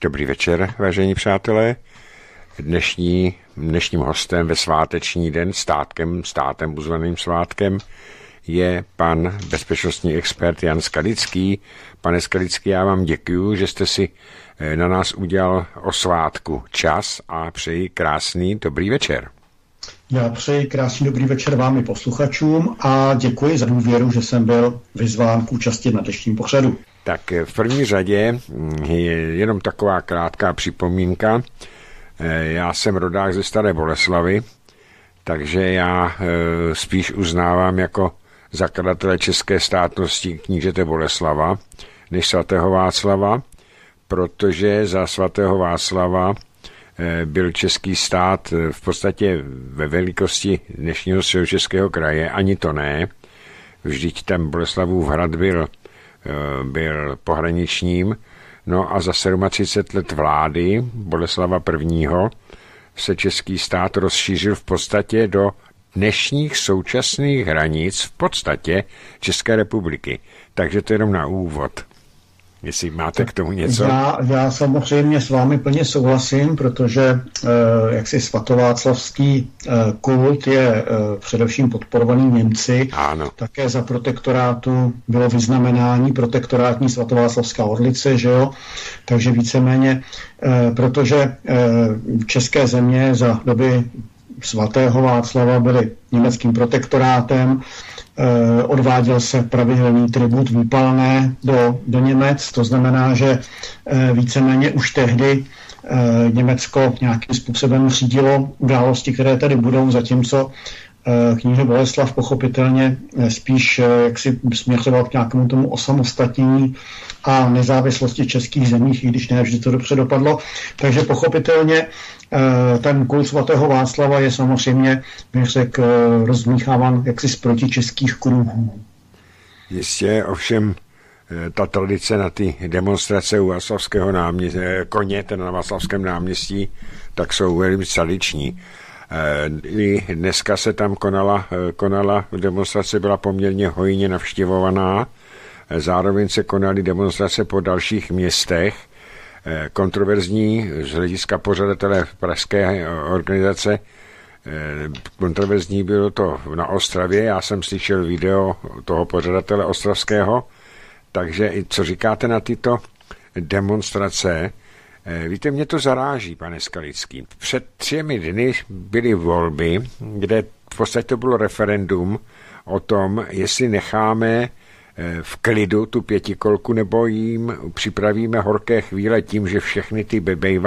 Dobrý večer, vážení přátelé. Dnešním hostem ve sváteční den, státem uzvaným svátkem, je pan bezpečnostní expert Jan Skalický. Pane Skalický, já vám děkuju, že jste si na nás udělal o svátku čas a přeji krásný dobrý večer. Já přeji krásný dobrý večer vám i posluchačům a děkuji za důvěru, že jsem byl vyzván k účasti na dnešním pořadu. Tak v první řadě je jenom taková krátká připomínka. Já jsem rodák ze Staré Boleslavi, takže já spíš uznávám jako zakladatele české státnosti knížete Boleslava než svatého Václava, protože za svatého Václava byl český stát v podstatě ve velikosti dnešního Středočeského kraje, ani to ne. Vždyť ten Boleslavův hrad byl pohraničním, no a za 37 let vlády Boleslava I. se český stát rozšířil v podstatě do dnešních současných hranic v podstatě České republiky. Takže to je jenom na úvod. Jestli máte k tomu něco? Já samozřejmě s vámi plně souhlasím, protože jaksi svatováclavský kult je především podporovaný Němci. Ano. Také za protektorátu bylo vyznamenání protektorátní svatováclavská orlice, že jo? Takže víceméně, protože české země za doby svatého Václava byly německým protektorátem, odváděl se pravidelný tribut výpalné do Němec, to znamená, že víceméně už tehdy Německo nějakým způsobem řídilo události, které tady budou, zatímco kníže Boleslav pochopitelně spíš jaksi směřoval k nějakému tomu osamostatnění a nezávislosti českých zemích, i když ne vždy to dobře dopadlo. Takže pochopitelně ten kult svatého Václava je samozřejmě, bych řekl, rozmícháván jaksi z protičeských kruhů. Jistě, ovšem ta tradice na ty demonstrace u Václavského koně, ten na Václavském náměstí, tak jsou velmi tradiční. I dneska se tam konala demonstrace, byla poměrně hojně navštěvovaná. Zároveň se konaly demonstrace po dalších městech. Kontroverzní z hlediska pořadatele pražské organizace, kontroverzní bylo to na Ostravě. Já jsem slyšel video toho pořadatele ostravského. Takže co říkáte na tyto demonstrace? Víte, mě to zaráží, pane Skalický. Před 3 dny byly volby, kde v podstatě to bylo referendum o tom, jestli necháme v klidu tu pětikolku, nebo jim připravíme horké chvíle tím, že všechny ty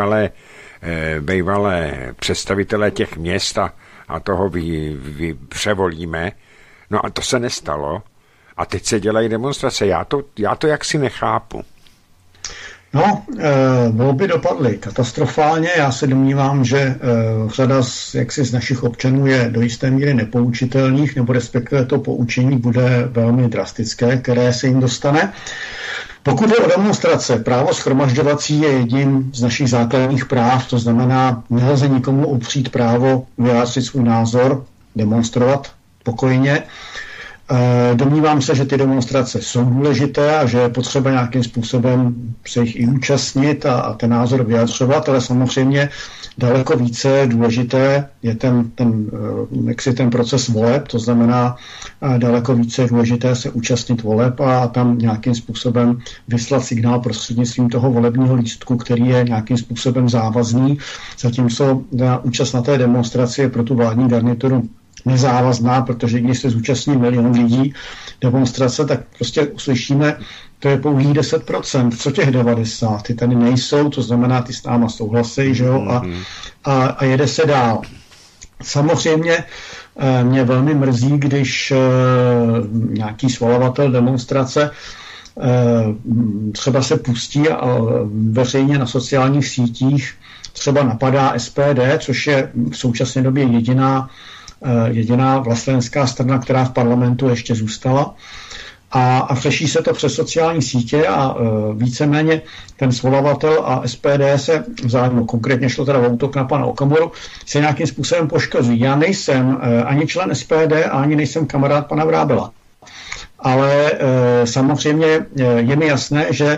bejvalé představitelé těch měst a toho převolíme. No a to se nestalo. A teď se dělají demonstrace. Já to jaksi nechápu. No, volby dopadly katastrofálně. Já se domnívám, že řada z našich občanů je do jisté míry nepoučitelných, nebo respektive to poučení bude velmi drastické, které se jim dostane. Pokud je o demonstrace, právo shromažďovací je jedním z našich základních práv, to znamená, nelze nikomu upřít právo vyjádřit svůj názor, demonstrovat pokojně. Domnívám se, že ty demonstrace jsou důležité a že je potřeba nějakým způsobem se jich i účastnit a ten názor vyjadřovat, ale samozřejmě daleko více důležité je ten proces voleb, to znamená daleko více důležité se účastnit voleb a tam nějakým způsobem vyslat signál prostřednictvím toho volebního lístku, který je nějakým způsobem závazný, zatímco účast na té demonstraci je pro tu vládní garnituru nezávazná, protože když se zúčastní 1 000 000 lidí demonstrace, tak prostě uslyšíme, to je pouhých 10%, co těch 90, ty tady nejsou, to znamená, ty s náma souhlasí, že jo, a jede se dál. Samozřejmě mě velmi mrzí, když nějaký svolavatel demonstrace třeba se pustí a veřejně na sociálních sítích třeba napadá SPD, což je v současné době jediná vlastenská strana, která v parlamentu ještě zůstala. A řeší se to přes sociální sítě a víceméně ten svolavatel a SPD se vzájemně, konkrétně šlo teda o útok na pana Okamuru, se nějakým způsobem poškozují. Já nejsem ani člen SPD, ani nejsem kamarád pana Vrábela. Ale samozřejmě je mi jasné, že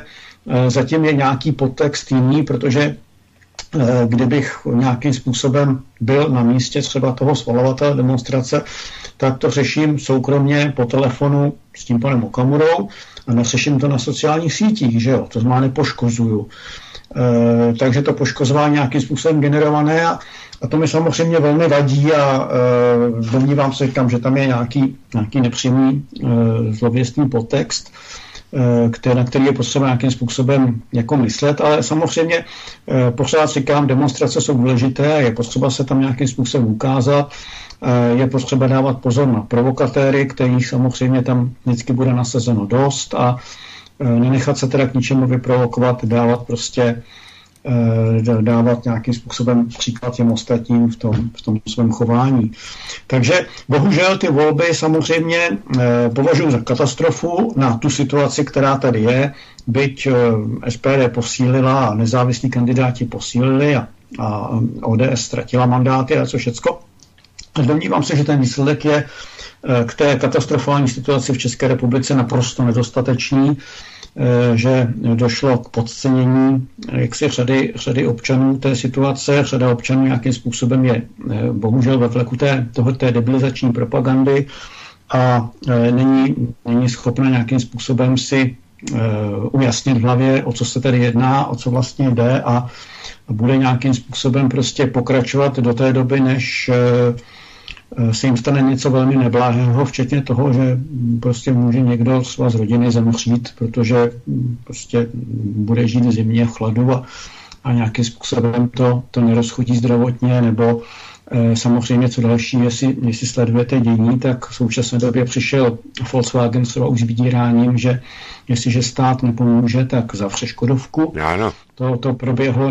zatím je nějaký podtext jiný, protože kdybych nějakým způsobem byl na místě třeba toho svalovatele demonstrace, tak to řeším soukromně po telefonu s tím panem Okamurou a neřeším to na sociálních sítích, že jo, to znamená nepoškozuju. Takže to poškozování nějakým způsobem generované a to mi samozřejmě velmi vadí a domnívám se, že tam je nějaký nepřímý zlověstný podtext, na který je potřeba nějakým způsobem jako myslet, ale samozřejmě pořád říkám, demonstrace jsou důležité, je potřeba se tam nějakým způsobem ukázat, je potřeba dávat pozor na provokatéry, kterých samozřejmě tam vždycky bude nasazeno dost a nenechat se teda k ničemu vyprovokovat, dávat nějakým způsobem příklad těm ostatním v tom svém chování. Takže bohužel ty volby samozřejmě považuji za katastrofu na tu situaci, která tady je, byť SPD posílila a nezávislí kandidáti posílili a ODS ztratila mandáty a co všecko. Domnívám se, že ten výsledek je k té katastrofální situaci v České republice naprosto nedostatečný, že došlo k podcenění jaksi řady občanů té situace. Řada občanů nějakým způsobem je bohužel ve vleku té debilizační propagandy a není schopna nějakým způsobem si ujasnit v hlavě, o co se tady jedná, o co vlastně jde a bude nějakým způsobem prostě pokračovat do té doby, než se jim stane něco velmi neblahého, včetně toho, že prostě může někdo z rodiny zemřít, protože prostě bude žít v zimě, v chladu a nějakým způsobem to nerozchodí zdravotně, nebo samozřejmě co další, jestli sledujete dění, tak v současné době přišel Volkswagen třeba už s vydíráním, že jestliže stát nepomůže, tak zavře Škodovku. Ano. To proběhlo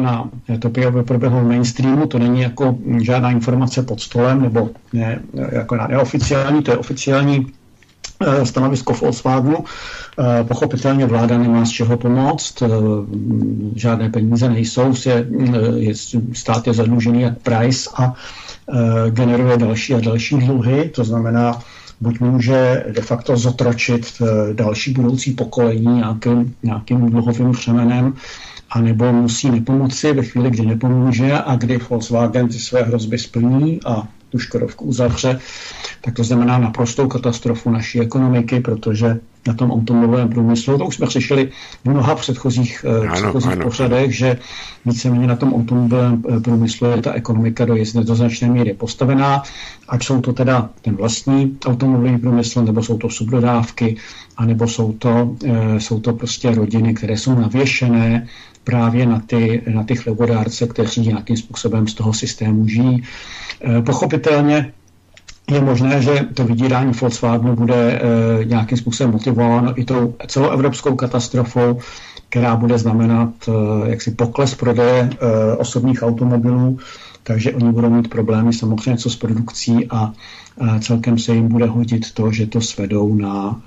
v mainstreamu, to není jako žádná informace pod stolem, nebo ne, jako neoficiální, to je oficiální stanovisko Volkswagenu. Pochopitelně vláda nemá z čeho pomoct, žádné peníze nejsou, stát je zadlužený jak Price a generuje další a další dluhy, to znamená, buď může de facto zotročit další budoucí pokolení nějakým dluhovým břemenem, anebo musí nepomoci ve chvíli, kdy nepomůže a kdy Volkswagen ty své hrozby splní a tu Škodovku uzavře, tak to znamená naprostou katastrofu naší ekonomiky, protože na tom automobilovém průmyslu, to už jsme řešili v mnoha předchozích pořadech, že víceméně na tom automobilovém průmyslu je ta ekonomika do značné míry postavená, ať jsou to teda ten vlastní automobilový průmysl, nebo jsou to subdodávky, anebo jsou to prostě rodiny, které jsou navěšené právě na ty chlebodárce, kteří nějakým způsobem z toho systému žijí. Pochopitelně je možné, že to vydírání Volkswagenu bude nějakým způsobem motivováno i tou celoevropskou katastrofou, která bude znamenat jaksi pokles prodeje osobních automobilů, takže oni budou mít problémy samozřejmě co s produkcí a celkem se jim bude hodit to, že to svedou na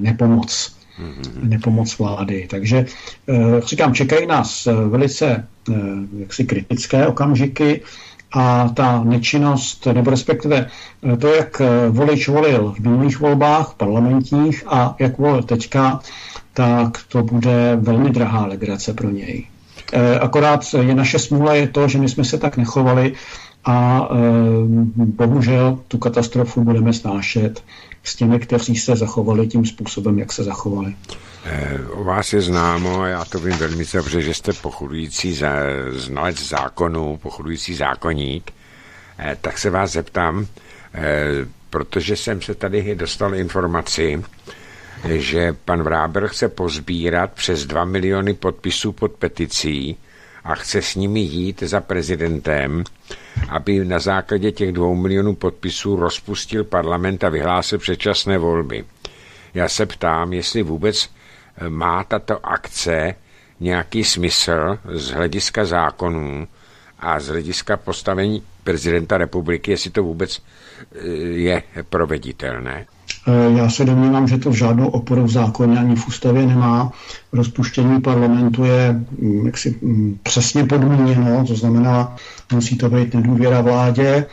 nepomoc vlády. Takže říkám, čekají nás velice jaksi kritické okamžiky a ta nečinnost, nebo respektive to, jak volič volil v minulých volbách parlamentních a jak volil teďka, tak to bude velmi drahá legrace pro něj. Akorát je naše smůla je to, že my jsme se tak nechovali a bohužel tu katastrofu budeme snášet s těmi, kteří se zachovali tím způsobem, jak se zachovali. O vás je známo, a já to vím velmi dobře, že jste pochodující znalec zákonů, pochodující zákoník, tak se vás zeptám, protože jsem se tady dostal informaci, že pan Vráber chce pozbírat přes 2 miliony podpisů pod peticí a chce s nimi jít za prezidentem, aby na základě těch 2 milionů podpisů rozpustil parlament a vyhlásil předčasné volby. Já se ptám, jestli vůbec má tato akce nějaký smysl z hlediska zákonů a z hlediska postavení prezidenta republiky, jestli to vůbec je proveditelné. Já se domnívám, že to v žádnou oporu v zákoně ani v ústavě nemá. Rozpuštění parlamentu je jaksi přesně podmíněno, to znamená, musí to být nedůvěra vládě,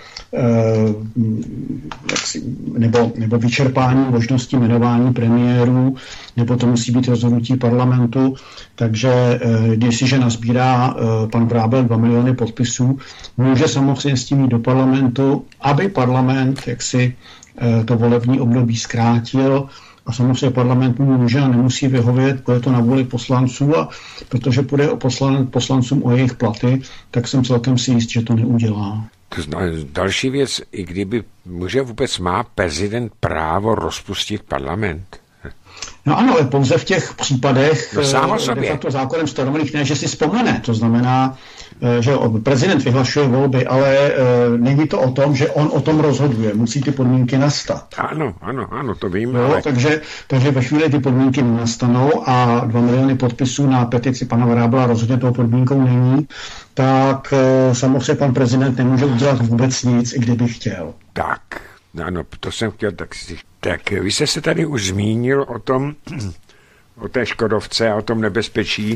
nebo vyčerpání možnosti jmenování premiérů, nebo to musí být rozhodnutí parlamentu. Takže jestliže nazbírá pan Vrábel 2 miliony podpisů, může samozřejmě s tím jít do parlamentu, aby parlament jaksi to volební období zkrátil, a samozřejmě parlament může a nemusí vyhovět, bude to na vůli poslanců, a protože půjde o poslancům o jejich platy, tak jsem celkem si jist, že to neudělá. Další věc, i kdyby vůbec má prezident právo rozpustit parlament? No ano, ale pouze v těch případech, kde to zákonem stanovených, ne, že si vzpomene. To znamená, že prezident vyhlašuje volby, ale není to o tom, že on o tom rozhoduje. Musí ty podmínky nastat. Ano, to vím. No, ale... takže ve chvíli ty podmínky nastanou a 2 miliony podpisů na petici pana Vrábla rozhodně toho podmínkou není, tak samozřejmě pan prezident nemůže udělat vůbec nic, i kdyby chtěl. Tak, ano, to jsem chtěl tak vy jste se tady už zmínil o té Škodovce a o tom nebezpečí.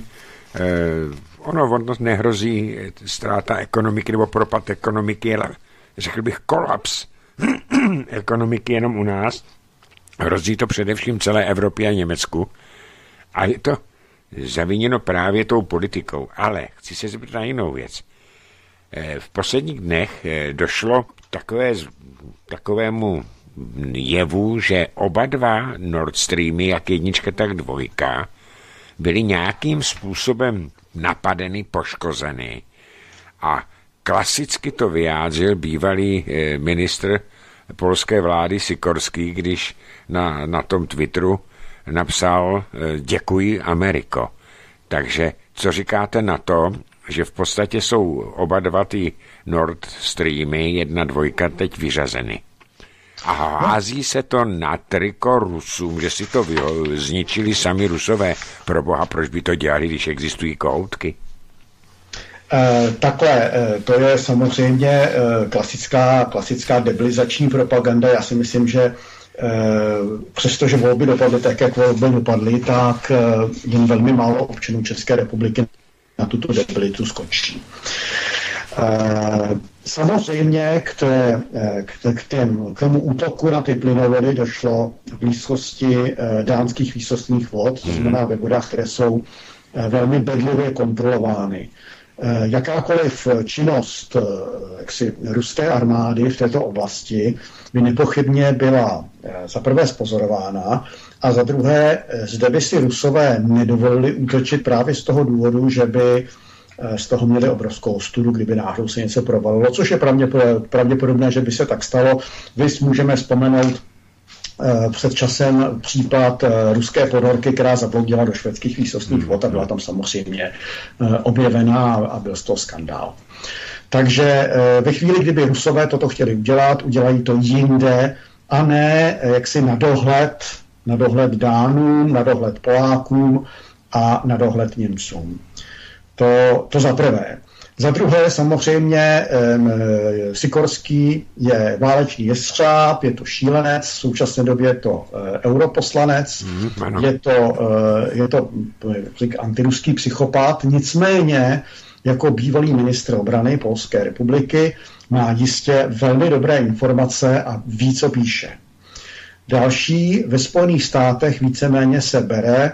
Ono nehrozí ztráta ekonomiky nebo propad ekonomiky, ale řekl bych kolaps ekonomiky jenom u nás. Hrozí to především celé Evropě a Německu. A je to zaviněno právě tou politikou. Ale chci se zeptat na jinou věc. V posledních dnech došlo k takovému jevu, že oba dva Nord Streamy, jak 1, tak 2, byly nějakým způsobem napadeny, poškozeny. A klasicky to vyjádřil bývalý ministr polské vlády Sikorský, když na tom Twitteru napsal děkuji Ameriko. Takže co říkáte na to, že v podstatě jsou oba dva ty Nord Streamy 1, 2 teď vyřazeny? A hází se to na triko Rusům, že si to zničili sami Rusové. Proboha, proč by to dělali, když existují kohoutky? Takhle, to je samozřejmě klasická debilizační propaganda. Já si myslím, že přestože volby dopadly tak, jak volby dopadly, tak jen velmi málo občanů České republiky na tuto debilitu skočí. Samozřejmě k tomu útoku na ty plynovody došlo v blízkosti dánských výsostných vod, to znamená ve vodách, které jsou velmi bedlivě kontrolovány. Jakákoliv činnost ruské armády v této oblasti by nepochybně byla za prvé zpozorována a za druhé zde by si Rusové nedovolili útočit právě z toho důvodu, že by z toho měli obrovskou ostudu, kdyby náhodou se něco provalilo, což je pravděpodobné, že by se tak stalo. Vys můžeme vzpomenout před časem případ ruské ponorky, která zabloudila do švédských výsostných vod a byla tam samozřejmě objevená a byl z toho skandál. Takže ve chvíli, kdyby Rusové toto chtěli udělat, udělají to jinde a ne jaksi na dohled Dánům, na dohled Polákům a na dohled Němcům. To za prvé. Za druhé samozřejmě Sikorský je válečný jestřáb, je to šílenec, v současné době je to europoslanec, je to antiruský psychopat, nicméně jako bývalý ministr obrany Polské republiky má jistě velmi dobré informace a ví, co píše. Další, ve Spojených státech víceméně se bere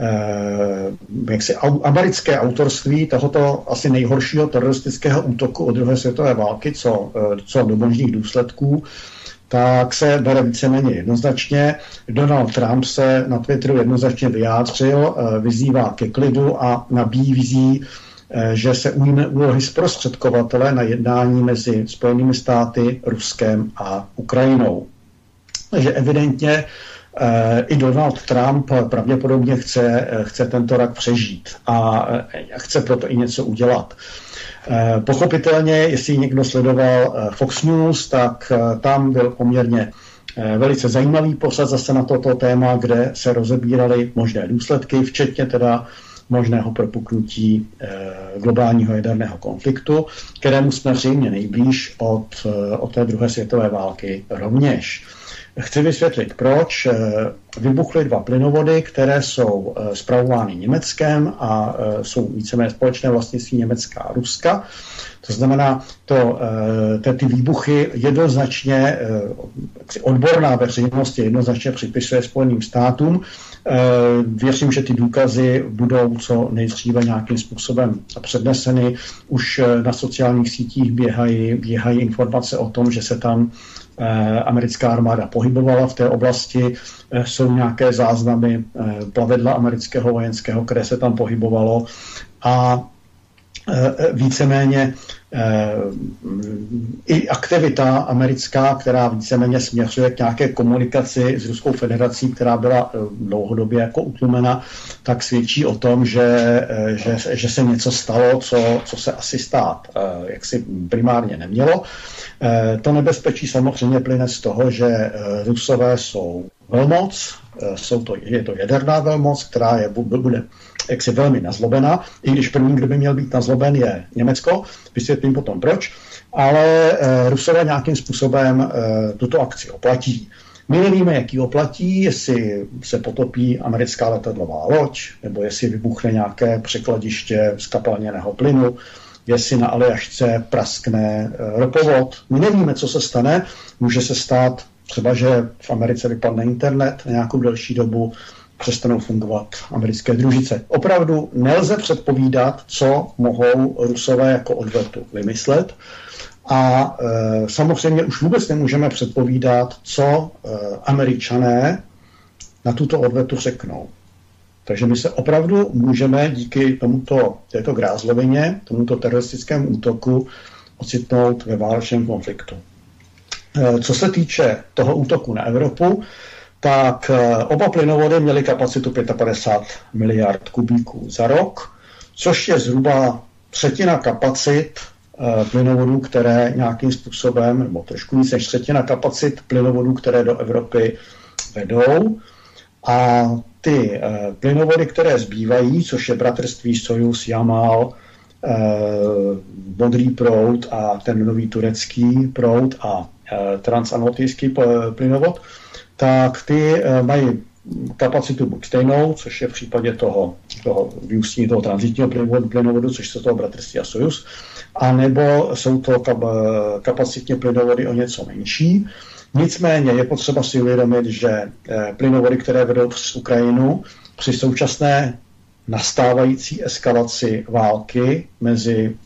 americké autorství tohoto asi nejhoršího teroristického útoku od druhé světové války, co do možných důsledků, tak se bere víceméně jednoznačně. Donald Trump se na Twitteru jednoznačně vyjádřil, vyzývá ke klidu a nabízí, že se ujme úlohy zprostředkovatele na jednání mezi Spojenými státy, Ruskem a Ukrajinou. Takže evidentně i Donald Trump pravděpodobně chce tento rak přežít a chce proto i něco udělat. Pochopitelně, jestli někdo sledoval Fox News, tak tam byl poměrně velice zajímavý pořad zase na toto téma, kde se rozebíraly možné důsledky, včetně teda možného propuknutí globálního jaderného konfliktu, kterému jsme zřejmě nejblíž od té druhé světové války rovněž. Chci vysvětlit, proč. Vybuchly 2 plynovody, které jsou spravovány Německem a jsou víceméně společné vlastnictví Německa a Ruska. To znamená, ty výbuchy jednoznačně, odborná veřejnost jednoznačně připisuje Spojeným státům. Věřím, že ty důkazy budou co nejdříve nějakým způsobem předneseny. Už na sociálních sítích běhají informace o tom, že se tam americká armáda pohybovala v té oblasti. Jsou nějaké záznamy plavidla amerického vojenského, které se tam pohybovalo a víceméně i aktivita americká, která víceméně směřuje k nějaké komunikaci s Ruskou federací, která byla dlouhodobě jako utlumena, tak svědčí o tom, že se něco stalo, co se asi stát jaksi primárně nemělo. To nebezpečí samozřejmě plyne z toho, že Rusové jsou velmoc, je to jaderná velmoc, která bude jaksi velmi nazlobená, i když první, kdo by měl být nazloben, je Německo, vysvětlím potom proč, ale Rusové nějakým způsobem tuto akci oplatí. My nevíme, jaký oplatí, jestli se potopí americká letadlová loď, nebo jestli vybuchne nějaké překladiště zkapalněného plynu, jestli na Aljašce praskne ropovod. My nevíme, co se stane. Může se stát třeba, že v Americe vypadne internet na nějakou delší dobu, přestanou fungovat americké družice. Opravdu nelze předpovídat, co mohou Rusové jako odvetu vymyslet. A samozřejmě už vůbec nemůžeme předpovídat, co Američané na tuto odvetu řeknou. Takže my se opravdu můžeme díky této grázlovině, tomuto teroristickému útoku ocitnout ve válečném konfliktu. Co se týče toho útoku na Evropu, tak oba plynovody měly kapacitu 55 miliard kubíků za rok, což je zhruba 1/3 kapacit plynovodů, které nějakým způsobem, nebo trošku víc než 1/3 kapacit plynovodů, které do Evropy vedou. A ty plynovody, které zbývají, což je bratrství Sojuz, Jamal, Modrý proud a ten nový turecký proud a transanatolský plynovod, tak ty mají kapacitu buď stejnou, což je v případě toho vyústění toho tranzitního plynovodu, což jsou toho bratrství a Sojuz, anebo jsou to kapacitně plynovody o něco menší. Nicméně je potřeba si uvědomit, že plynovody, které vedou přes Ukrajinu, při současné nastávající eskalaci války mezi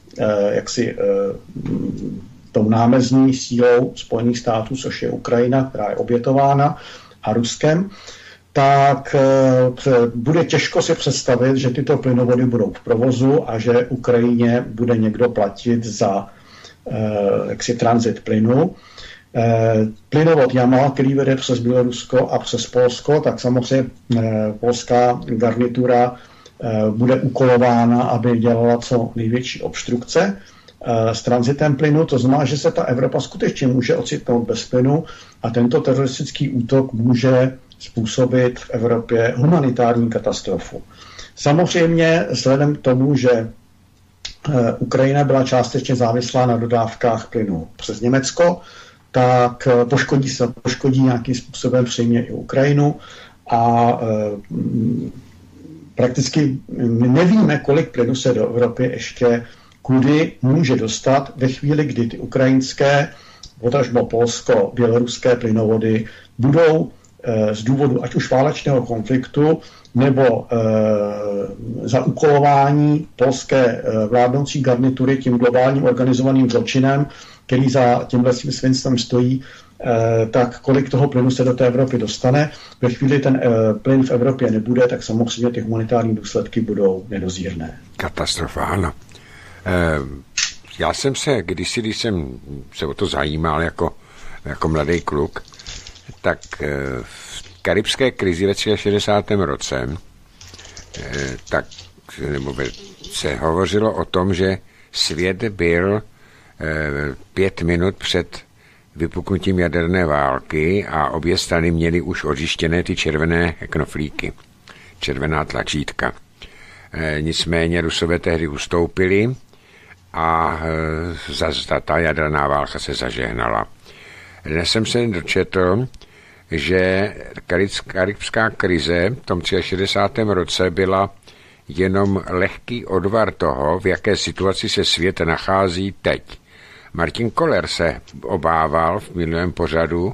tou námezní sílou Spojených států, což je Ukrajina, která je obětována, a Ruskem, tak bude těžko si představit, že tyto plynovody budou v provozu a že Ukrajině bude někdo platit za tranzit plynu. Plynovod Jamal, který vede přes Bělorusko a přes Polsko, tak samozřejmě polská garnitura bude úkolována, aby dělala co největší obstrukce s tranzitem plynu. To znamená, že se ta Evropa skutečně může ocitnout bez plynu a tento teroristický útok může způsobit v Evropě humanitární katastrofu. Samozřejmě vzhledem k tomu, že Ukrajina byla částečně závislá na dodávkách plynu přes Německo, tak poškodí nějakým způsobem přímě i Ukrajinu a prakticky nevíme, kolik plynu se do Evropy ještě kudy může dostat ve chvíli, kdy ty ukrajinské, potažmo polsko-běloruské plynovody budou z důvodu ať už válečného konfliktu nebo za úkolování polské vládnoucí garnitury tím globálním organizovaným zločinem, který za tímhle svinstvem stojí, tak kolik toho plynu se do té Evropy dostane. Ve chvíli ten plyn v Evropě nebude, tak samozřejmě ty humanitární důsledky budou nedozírné. Katastrofa, ano. Já jsem se když jsem se o to zajímal jako mladý kluk, tak v karibské krizi ve 63. roce se hovořilo o tom, že svět byl 5 minut před vypuknutím jaderné války a obě strany měly už očištěné ty červené knoflíky, červená tlačítka. Nicméně Rusové tehdy ustoupili a ta jaderná válka se zažehnala. Dnes jsem se dočetl, že karibská krize v tom 63. roce byla jenom lehký odvar toho, v jaké situaci se svět nachází teď. Martin Koller se obával v minulém pořadu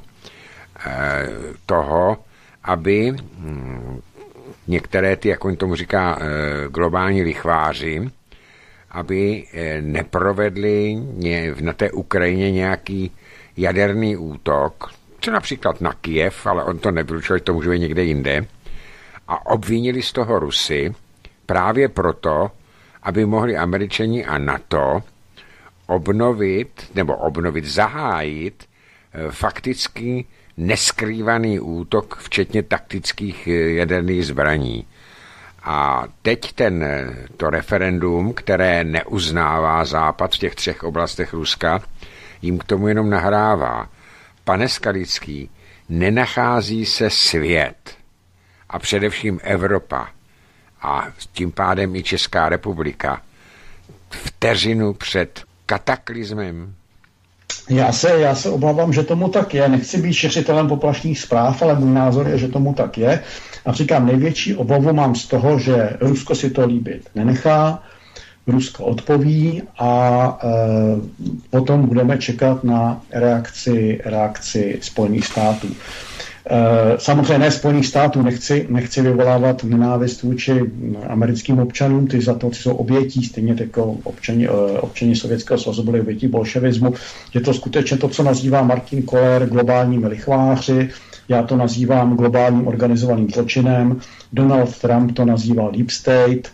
toho, aby některé ty, jak on tomu říká, globální lichváři, aby neprovedli na té Ukrajině nějaký jaderný útok, co například na Kyjev, ale on to nevylučil, to může být někde jinde, a obvinili z toho Rusy právě proto, aby mohli Američani a NATO zahájit fakticky neskrývaný útok, včetně taktických jaderných zbraní. A teď to referendum, které neuznává Západ v těch 3 oblastech Ruska, jim k tomu jenom nahrává. Pane Skalický, nenachází se svět a především Evropa a tím pádem i Česká republika vteřinu před kataklizmem? Já se obávám, že tomu tak je. Nechci být šířitelem poplašných zpráv, ale můj názor je, že tomu tak je. A říkám, největší obavu mám z toho, že Rusko si to líbit nenechá, Rusko odpoví a potom budeme čekat na reakci Spojených států. Samozřejmě ne Spojených států, nechci vyvolávat nenávist vůči americkým občanům, ty jsou obětí, stejně jako občani Sovětského svazu byli obětí bolševismu. Je to skutečně to, co nazývá Martin Koller globálními lichváři, já to nazývám globálním organizovaným zločinem, Donald Trump to nazýval Deep State,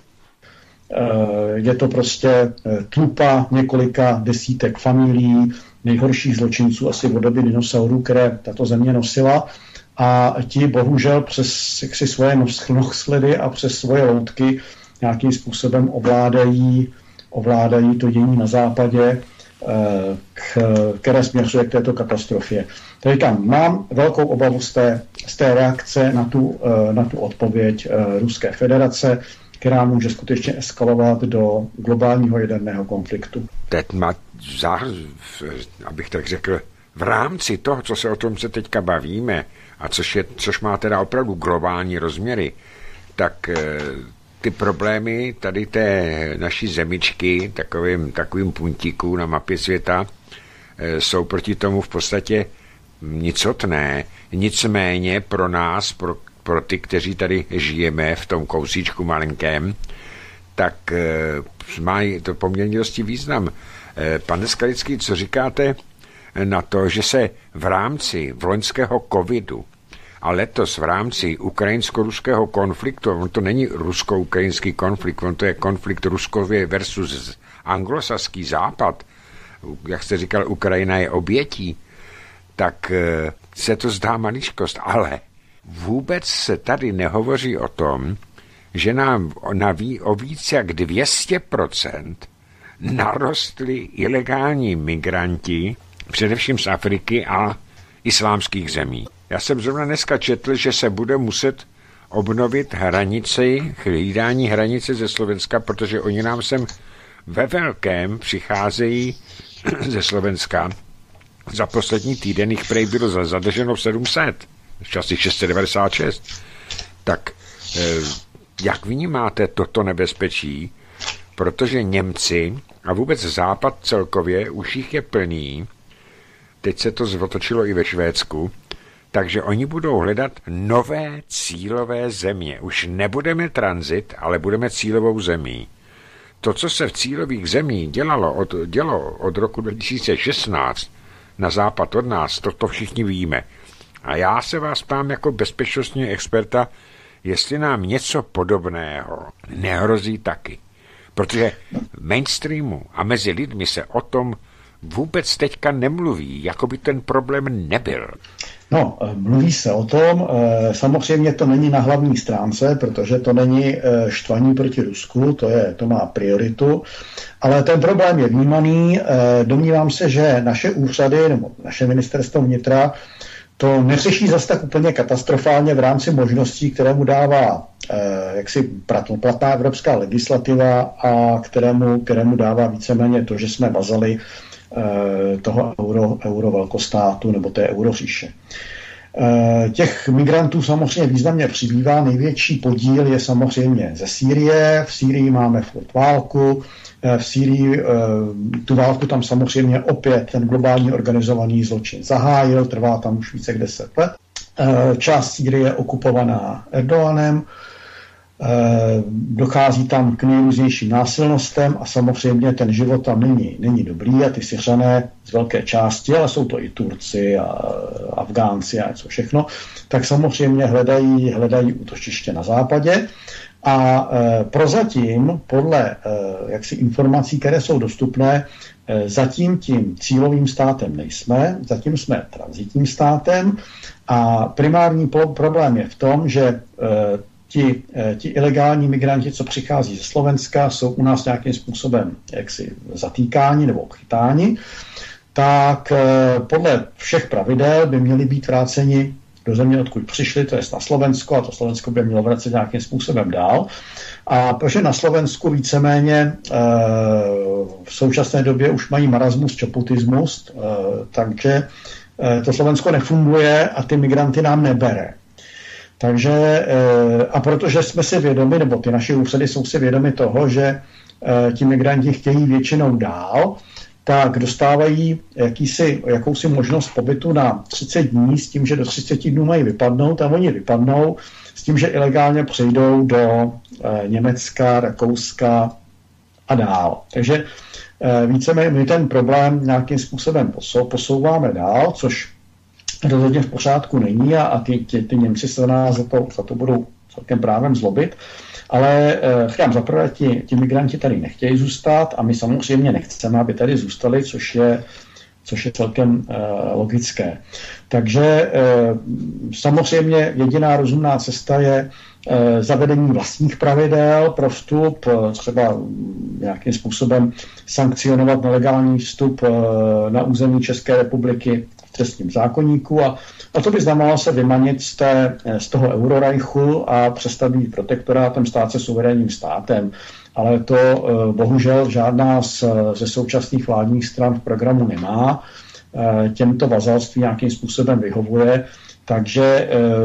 je to prostě tlupa několika desítek familií, nejhorších zločinců asi od doby dinosaurů, které tato země nosila. A ti bohužel přes svoje nohsledy a přes svoje loutky nějakým způsobem ovládají to dění na západě, které směřuje k této katastrofě. Takže říkám, mám velkou obavu z té reakce na tu odpověď Ruské federace, která může skutečně eskalovat do globálního jaderného konfliktu. Teď má, abych tak řekl, v rámci toho, co se o tom se teďka bavíme, a což má teda opravdu globální rozměry, tak ty problémy tady té naší zemičky, takovým puntíku na mapě světa, jsou proti tomu v podstatě nicotné. Nicméně pro nás, pro ty, kteří tady žijeme v tom kousíčku malinkém, tak má to poměrně dosti význam. Pane Skalický, co říkáte na to, že se v rámci loňského covidu a letos v rámci ukrajinsko-ruského konfliktu, on to není rusko-ukrajinský konflikt, on to je konflikt Ruskově versus anglosaský západ, jak jste říkal, Ukrajina je obětí, tak se to zdá maličkost, ale vůbec se tady nehovoří o tom, že nám o víc jak 200% narostli ilegální migranti, především z Afriky a islámských zemí. Já jsem zrovna dneska četl, že se bude muset obnovit hlídání hranice ze Slovenska, protože oni nám sem ve velkém přicházejí ze Slovenska. Za poslední týden jich prej bylo zadrženo 700, asi 696. Tak jak vnímáte toto nebezpečí? Protože Němci a vůbec Západ celkově už jich je plný, teď se to zotočilo i ve Švédsku, takže oni budou hledat nové cílové země. Už nebudeme tranzit, ale budeme cílovou zemí. To, co se v cílových zemích dělo od roku 2016 na západ od nás, to všichni víme. A já se vás ptám jako bezpečnostní experta, jestli nám něco podobného nehrozí taky. Protože v mainstreamu a mezi lidmi se o tom vůbec teďka nemluví, jako by ten problém nebyl. No, mluví se o tom, samozřejmě to není na hlavní stránce, protože to není štvaní proti Rusku, to má prioritu, ale ten problém je vnímaný. Domnívám se, že naše úřady nebo naše ministerstvo vnitra to neřeší zase tak úplně katastrofálně v rámci možností, které mu dává jaksi platná evropská legislativa a kterému dává víceméně to, že jsme vazali toho euro velkostátu nebo té euroříše. Těch migrantů samozřejmě významně přibývá. Největší podíl je samozřejmě ze Sýrie. V Sýrii máme válku. V Sýrii tu válku tam samozřejmě opět ten globální organizovaný zločin zahájil. Trvá tam už více jak 10 let. Část Sýrie je okupovaná Erdoganem. Dochází tam k nejrůznějším násilnostem a samozřejmě ten život tam není dobrý a ty Syřané z velké části, ale jsou to i Turci a Afgánci a co všechno, tak samozřejmě hledají útočiště na západě a prozatím podle jaksi informací, které jsou dostupné, zatím tím cílovým státem nejsme, zatím jsme tranzitním státem a primární problém je v tom, že ti ilegální migranti, co přichází ze Slovenska, jsou u nás nějakým způsobem jaksi zatýkáni nebo chytáni, tak podle všech pravidel by měli být vráceni do země, odkud přišli, to je na Slovensko, a to Slovensko by mělo vracet nějakým způsobem dál. A protože na Slovensku víceméně v současné době už mají marasmus, čaputismus, takže to Slovensko nefunguje a ty migranty nám nebere. Takže a protože jsme si vědomi, nebo ty naše úřady jsou si vědomi toho, že ti migranti chtějí většinou dál, tak dostávají jakousi možnost pobytu na 30 dní s tím, že do 30 dnů mají vypadnout a oni vypadnou s tím, že ilegálně přejdou do Německa, Rakouska a dál. Takže víceméně my ten problém nějakým způsobem posouváme dál, což rozhodně v pořádku není a ty Němci se nás za to budou celkem právem zlobit. Ale říkám, zaprvé ti migranti tady nechtějí zůstat a my samozřejmě nechceme, aby tady zůstali, což je celkem logické. Takže samozřejmě jediná rozumná cesta je zavedení vlastních pravidel pro vstup, třeba nějakým způsobem sankcionovat nelegální vstup na území České republiky v trestním zákoníku a to by znamenalo se vymanit z toho Eurorajchu a přestat být protektorátem, stát se suverénním státem. Ale to bohužel žádná ze současných vládních stran v programu nemá. Těmto vazalství nějakým způsobem vyhovuje, takže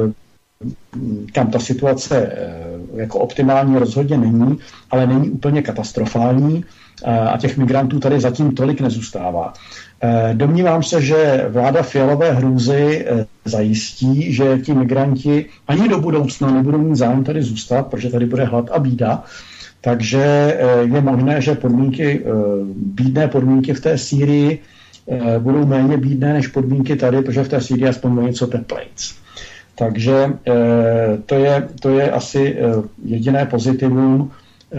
kam ta situace jako optimální rozhodně není, ale není úplně katastrofální a těch migrantů tady zatím tolik nezůstává. Domnívám se, že vláda Fialové hrůzy zajistí, že ti migranti ani do budoucna nebudou mít zájem tady zůstat, protože tady bude hlad a bída. Takže je možné, že bídné podmínky v té Sýrii budou méně bídné než podmínky tady, protože v té Sýrii aspoň něco teplejc. Takže to je asi jediné pozitivum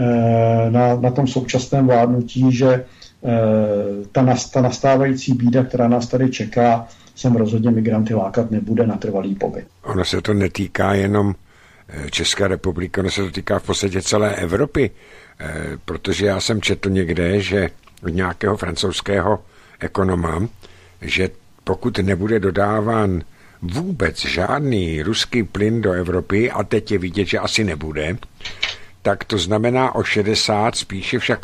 na tom současném vládnutí, že ta nastávající bída, která nás tady čeká, sem rozhodně migranty lákat nebude na trvalý pobyt. Ono se to netýká jenom České republiky, ono se to týká v podstatě celé Evropy, protože já jsem četl někde, že od nějakého francouzského ekonoma, že pokud nebude dodáván vůbec žádný ruský plyn do Evropy, a teď je vidět, že asi nebude, tak to znamená o 60, spíše však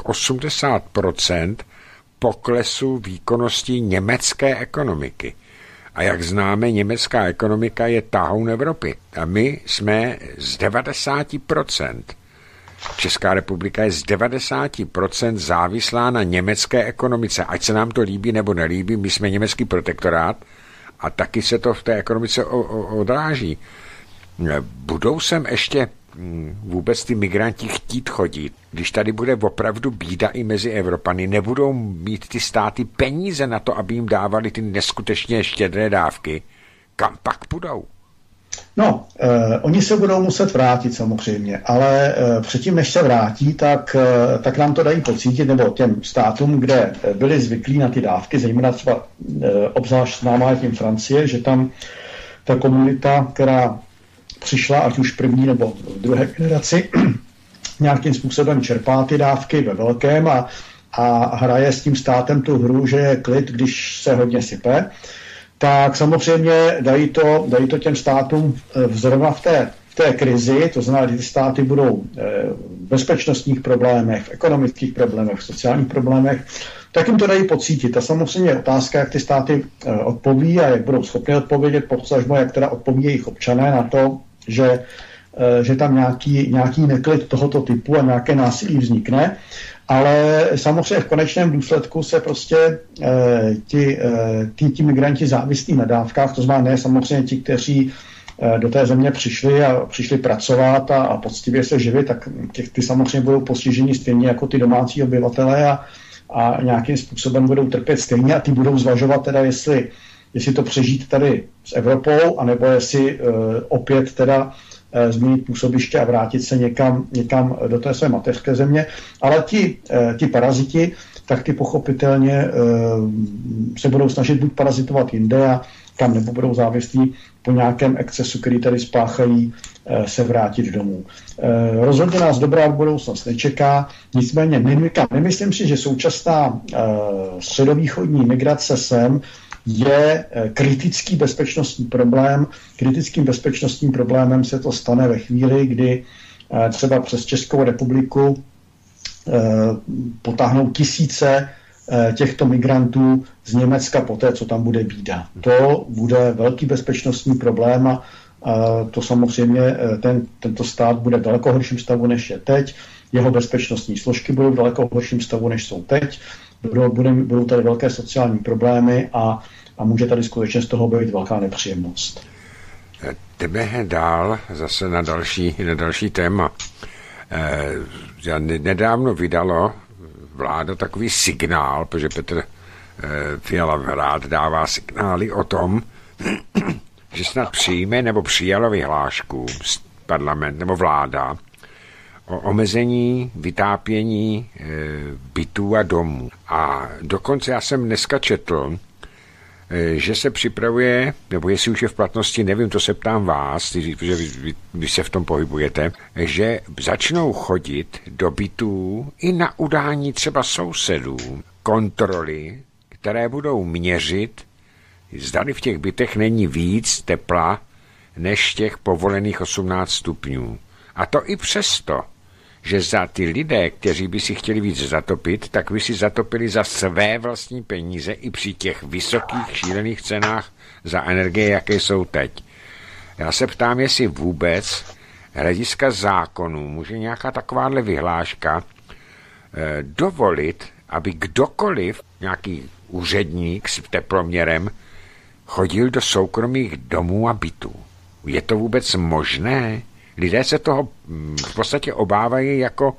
80% poklesu výkonnosti německé ekonomiky. A jak známe, německá ekonomika je tahoun Evropy. A my jsme z 90%. Česká republika je z 90% závislá na německé ekonomice. Ať se nám to líbí nebo nelíbí, my jsme německý protektorát a taky se to v té ekonomice odráží. Budou sem ještě vůbec ty migranti chtít chodit, když tady bude opravdu bída i mezi Evropany, nebudou mít ty státy peníze na to, aby jim dávali ty neskutečně štědré dávky, kam pak půjdou? No, oni se budou muset vrátit samozřejmě, ale předtím, než se vrátí, tak nám to dají pocítit, nebo těm státům, kde byli zvyklí na ty dávky, zejména třeba obzvlášť známá je tím Francie, že tam ta komunita, která přišla, ať už první nebo druhé generaci, nějakým způsobem čerpá ty dávky ve velkém a hraje s tím státem tu hru, že je klid, když se hodně sype, tak samozřejmě dají to těm státům zrovna v té krizi, to znamená, že ty státy budou v bezpečnostních problémech, v ekonomických problémech, v sociálních problémech, tak jim to dají pocítit. A samozřejmě je otázka, jak ty státy odpoví a jak budou schopny odpovědět, potažmo jak teda odpoví jejich občané na to, že tam nějaký neklid tohoto typu a nějaké násilí vznikne. Ale samozřejmě v konečném důsledku se prostě ti migranti závislí na dávkách, to znamená ne samozřejmě ti, kteří do té země přišli pracovat a poctivě se živit, tak ty samozřejmě budou postiženi stejně jako ty domácí obyvatelé a nějakým způsobem budou trpět stejně a ty budou zvažovat teda, jestli to přežít tady s Evropou, anebo jestli opět teda změnit působiště a vrátit se někam do té své mateřské země. Ale ti paraziti, tak ty pochopitelně se budou snažit buď parazitovat jinde a kam nebo budou závislí po nějakém excesu, který tady spáchají, se vrátit domů. Rozhodně nás dobrá budoucnost nečeká, nicméně nemyslím si, že současná středovýchodní migrace sem je kritický bezpečnostní problém. Kritickým bezpečnostním problémem se to stane ve chvíli, kdy třeba přes Českou republiku potáhnou tisíce těchto migrantů z Německa poté, co tam bude bída. To bude velký bezpečnostní problém a to samozřejmě tento stát bude v daleko horším stavu, než je teď. Jeho bezpečnostní složky budou v daleko horším stavu, než jsou teď. Budou tady velké sociální problémy a může tady skutečně z toho být velká nepříjemnost. Jdeme dál zase na další téma. Nedávno vydalo vláda takový signál, protože Petr Fiala rád dává signály o tom, že snad přijme nebo přijalo vyhlášku parlament nebo vláda o omezení vytápění bytů a domů. A dokonce já jsem dneska četl, že se připravuje, nebo jestli už je v platnosti, nevím, to se ptám vás, protože vy se v tom pohybujete, že začnou chodit do bytů i na udání třeba sousedů kontroly, které budou měřit, zdali v těch bytech není víc tepla než těch povolených 18 stupňů. A to i přesto, že za ty lidé, kteří by si chtěli víc zatopit, tak by si zatopili za své vlastní peníze i při těch vysokých šílených cenách za energie, jaké jsou teď. Já se ptám, jestli vůbec hlediska zákonů může nějaká takováhle vyhláška dovolit, aby kdokoliv, nějaký úředník s teploměrem, chodil do soukromých domů a bytů. Je to vůbec možné? Lidé se toho v podstatě obávají jako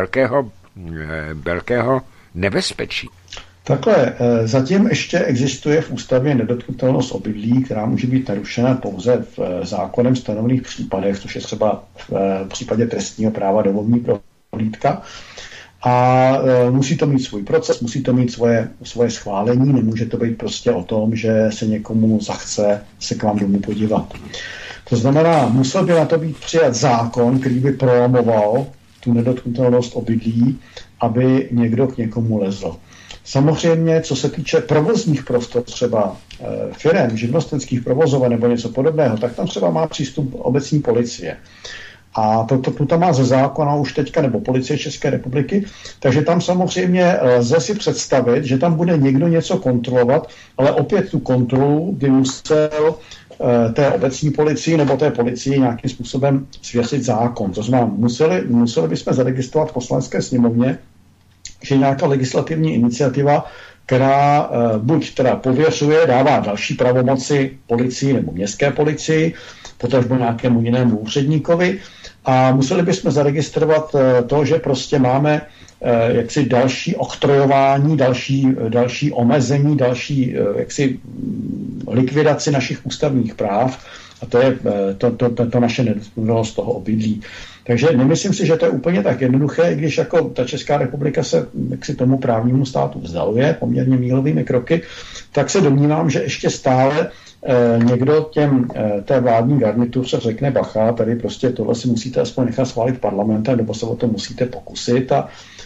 velkého nebezpečí. Takhle, zatím ještě existuje v ústavě nedotknutelnost obydlí, která může být narušena pouze v zákonem stanovených případech, což je třeba v případě trestního práva domovní prohlídka. A musí to mít svůj proces, musí to mít svoje schválení, nemůže to být prostě o tom, že se někomu zachce se k vám domů podívat. To znamená, musel by na to být přijat zákon, který by prolamoval tu nedotknutelnost obydlí, aby někdo k někomu lezl. Samozřejmě, co se týče provozních prostor, třeba firem, živnostenských provozoven nebo něco podobného, tak tam třeba má přístup obecní policie. A to tam má ze zákona už teďka, nebo policie České republiky, takže tam samozřejmě lze si představit, že tam bude někdo něco kontrolovat, ale opět tu kontrolu by musel té obecní policii nebo té policii nějakým způsobem svěřit zákon. To znamená, museli bychom zaregistrovat v Poslanecké sněmovně, že nějaká legislativní iniciativa, která buď teda pověřuje, dává další pravomoci policii nebo městské policii, potažmo nějakému jinému úředníkovi, a museli bychom zaregistrovat to, že prostě máme jaksi další oktrojování, další omezení, další jaksi likvidaci našich ústavních práv, a to je to naše nedotknutelnost toho obydlí. Takže nemyslím si, že to je úplně tak jednoduché, i když jako ta Česká republika se jaksi tomu právnímu státu vzdaluje poměrně mílovými kroky, tak se domnívám, že ještě stále někdo té vládní garnituře řekne bacha, tady prostě tohle si musíte aspoň nechat schválit parlamentem, nebo se o to musíte pokusit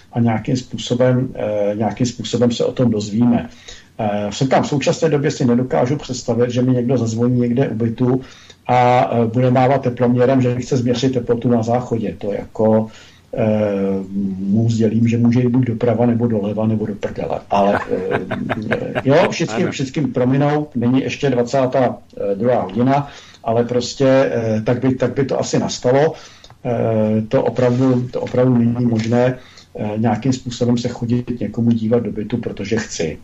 a nějakým způsobem se o tom dozvíme. V současné době si nedokážu představit, že mi někdo zazvoní někde u bytu a bude mávat teploměrem, že chce změřit teplotu na záchodě. To jako mu sdělím, že může jít buď doprava, nebo doleva, nebo do prdele. Ale jo, všichni prominou, není ještě 22. hodina, ale prostě tak by to asi nastalo. To opravdu není možné nějakým způsobem se chodit někomu dívat do bytu, protože chci.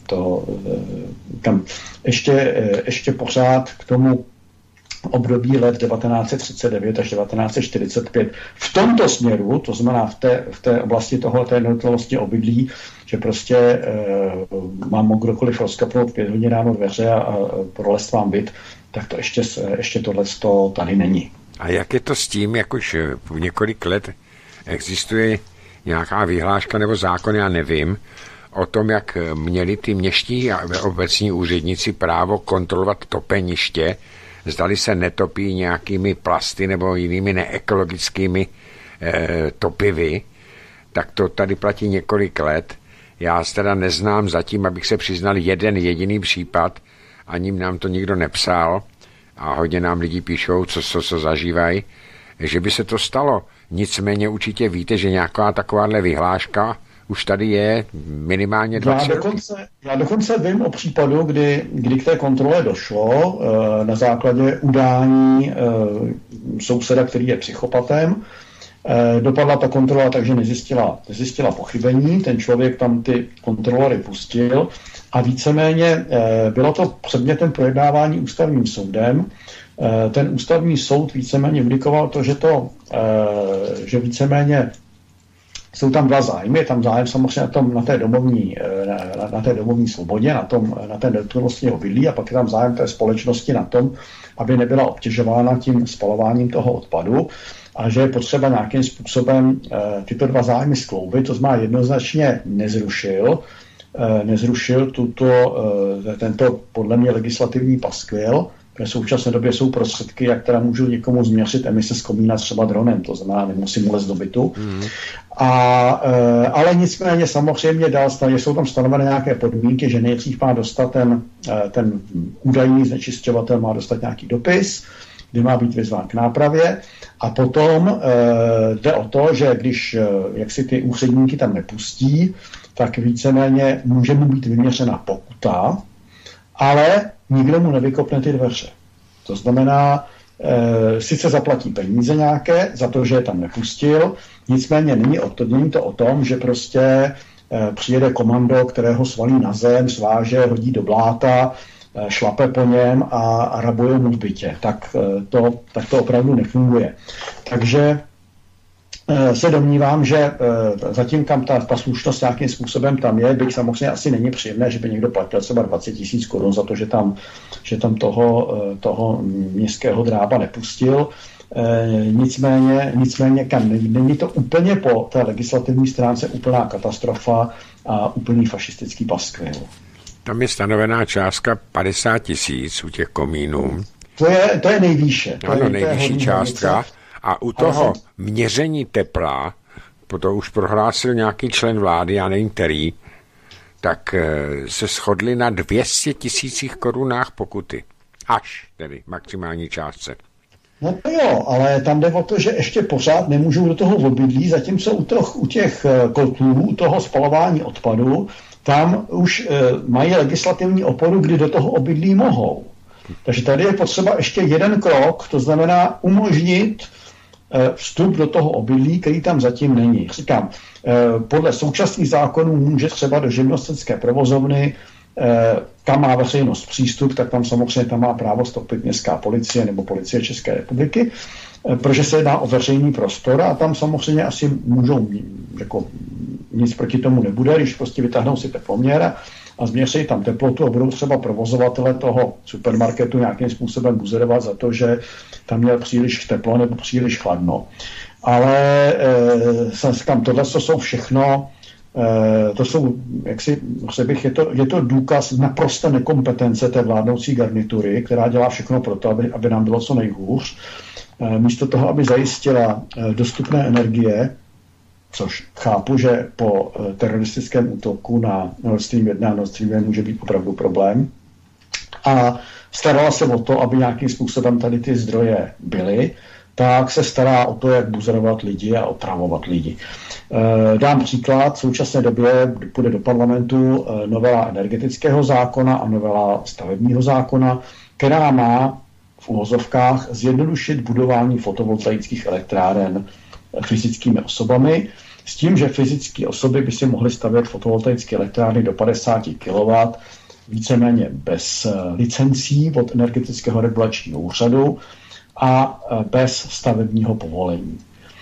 Ještě pořád k tomu období let 1939 až 1945 v tomto směru, to znamená v té oblasti té neutralnosti obydlí, že prostě mám kdokoliv rozkapnout v 5 hodin ráno dveře a prolest vám byt, tak to ještě tohleto tady není. A jak je to s tím, jak už několik let existuje nějaká vyhláška nebo zákon, já nevím, o tom, jak měli ty městští a obecní úředníci právo kontrolovat topeniště, zdali se netopí nějakými plasty nebo jinými neekologickými topivy, tak to tady platí několik let. Já teda neznám zatím, abych se přiznal, jeden jediný případ, ani nám to nikdo nepsal a hodně nám lidi píšou, co zažívají, že by se to stalo. Nicméně určitě víte, že nějaká takováhle vyhláška už tady je minimálně 20 roky. Já dokonce vím o případu, kdy k té kontrole došlo na základě udání souseda, který je psychopatem. Dopadla ta kontrola, takže nezjistila pochybení. Ten člověk tam ty kontrolory pustil a víceméně bylo to předmětem projednávání ústavním soudem. Ten ústavní soud víceméně indikoval to, že víceméně jsou tam dva zájmy. Je tam zájem samozřejmě na té domovní svobodě, na té neutralnosti obydlí a pak je tam zájem té společnosti na tom, aby nebyla obtěžována tím spalováním toho odpadu a že je potřeba nějakým způsobem tyto dva zájmy skloubit. To znamená jednoznačně nezrušil tento podle mě legislativní paskvil. V současné době jsou prostředky, jak teda můžu někomu změřit emise z komína třeba dronem, to znamená, nemusím ulez do bytu. Ale nicméně samozřejmě jsou tam stanovené nějaké podmínky, že nejdřív má dostat ten údajný znečišťovatel má dostat nějaký dopis, kdy má být vyzván k nápravě a potom jde o to, že když jak si ty úředníky tam nepustí, tak víceméně může mu být vyměřena pokuta, ale nikdo mu nevykopne ty dveře. To znamená, sice zaplatí peníze nějaké za to, že je tam nepustil, nicméně není to o tom, že prostě přijede komando, kterého svalí na zem, sváže, hodí do bláta, šlape po něm a rabuje mu v bytě. Tak to opravdu nefunguje. Takže se domnívám, že zatím kam ta slušnost nějakým způsobem tam je, byť samozřejmě asi není příjemné, že by někdo platil třeba 20 000 korun za to, že tam toho městského drába nepustil. Nicméně není to úplně po té legislativní stránce úplná katastrofa a úplný fašistický paskvil. Tam je stanovená částka 50 000 u těch komínů. To je nejvýše. Ano, nejvyšší částka. A u toho měření tepla, to už prohlásil nějaký člen vlády, já nevím který, tak se shodli na 200 000 korunách pokuty. Až tedy maximální částce. No to jo, ale tam jde o to, že ještě pořád nemůžou do toho obydlí, zatímco u těch kotlů, u toho spalování odpadu, tam už mají legislativní oporu, kdy do toho obydlí mohou. Takže tady je potřeba ještě jeden krok, to znamená umožnit vstup do toho obydlí, který tam zatím není. Říkám, podle současných zákonů může třeba do živnostenské provozovny, kam má veřejnost přístup, tak tam samozřejmě má právo vstoupit městská policie nebo policie České republiky, protože se jedná o veřejný prostor a tam samozřejmě asi můžou, jako nic proti tomu nebude, když prostě vytáhnou si teploměr a změří tam teplotu a budou třeba provozovatele toho supermarketu nějakým způsobem buzerovat za to, že tam měl příliš teplo nebo příliš chladno. Ale tohle jsou všechno, to jsou, je to důkaz naprosté nekompetence té vládnoucí garnitury, která dělá všechno pro to, aby nám bylo co nejhůř. Místo toho, aby zajistila dostupné energie, což chápu, že po teroristickém útoku na Nord Stream 1 a Nord Stream 2 může být opravdu problém. A starala se o to, aby nějakým způsobem tady ty zdroje byly, tak se stará o to, jak buzerovat lidi a otravovat lidi. Dám příklad, v současné době půjde do parlamentu novela energetického zákona a novela stavebního zákona, která má v uvozovkách zjednodušit budování fotovoltaických elektráren fyzickými osobami, s tím, že fyzické osoby by si mohly stavět fotovoltaické elektrárny do 50 kW víceméně bez licencí od energetického regulačního úřadu a bez stavebního povolení.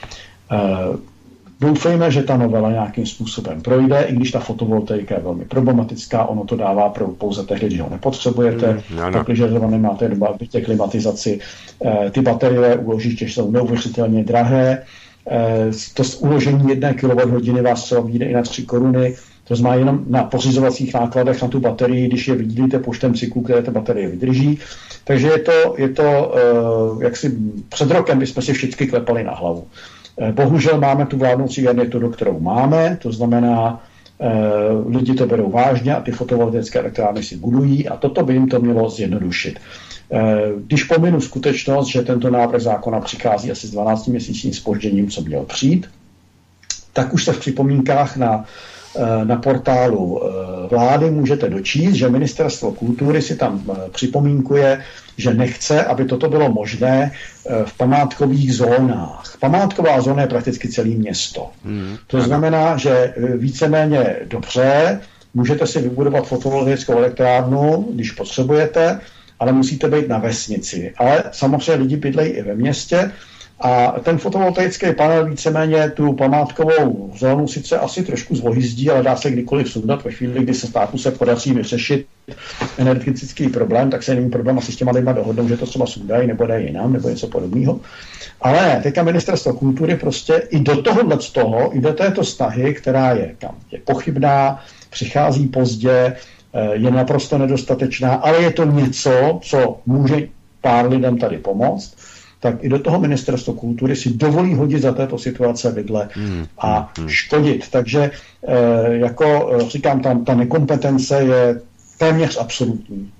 Doufejme, že ta novela nějakým způsobem projde, i když ta fotovoltaika je velmi problematická, ono to dává pouze tehdy, když ho nepotřebujete, takže zrovna nemáte doma v bytě klimatizaci. Ty baterie úložiště jsou neuvěřitelně drahé, to uložení 1 kWh vás třeba vyjde i na 3 koruny, to znamená jenom na pořizovacích nákladech na tu baterii, když je vydělíte počtem cyklů, které ta baterie vydrží. Takže je to jak si před rokem bychom si všichni klepali na hlavu. Bohužel máme tu vládnoucí garnituru, kterou máme, to znamená, lidi to berou vážně a ty fotovoltaické elektrárny si budují a toto by jim to mělo zjednodušit. Když pominu skutečnost, že tento návrh zákona přichází asi s 12měsíčním zpožděním, co měl přijít, tak už se v připomínkách na portálu vlády můžete dočíst, že Ministerstvo kultury si tam připomínkuje, že nechce, aby toto bylo možné v památkových zónách. Památková zóna je prakticky celé město. To znamená, že víceméně dobře, můžete si vybudovat fotovoltaickou elektrárnu, když potřebujete, ale musíte být na vesnici. Ale samozřejmě lidi bydlejí i ve městě, a ten fotovoltaický panel víceméně tu památkovou zónu sice asi trošku zvohyzdí, ale dá se kdykoliv sundat. Ve chvíli, kdy se státu se podaří vyřešit energetický problém, tak se není problém asi s těma lidma dohodnou, že to třeba sundají nebo dají jinam, nebo něco podobného. Ale ne, teďka Ministerstvo kultury prostě i do tohohle z toho, i do této snahy, která je pochybná, přichází pozdě, je naprosto nedostatečná, ale je to něco, co může pár lidem tady pomoct, tak i do toho Ministerstvo kultury si dovolí hodit za této situace vidle a škodit. Takže jako říkám, tam ta nekompetence je téměř absolutní.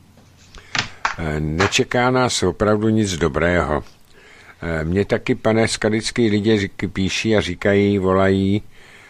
Nečeká nás opravdu nic dobrého. Mně taky, pane skalický, lidi píší a říkají, volají,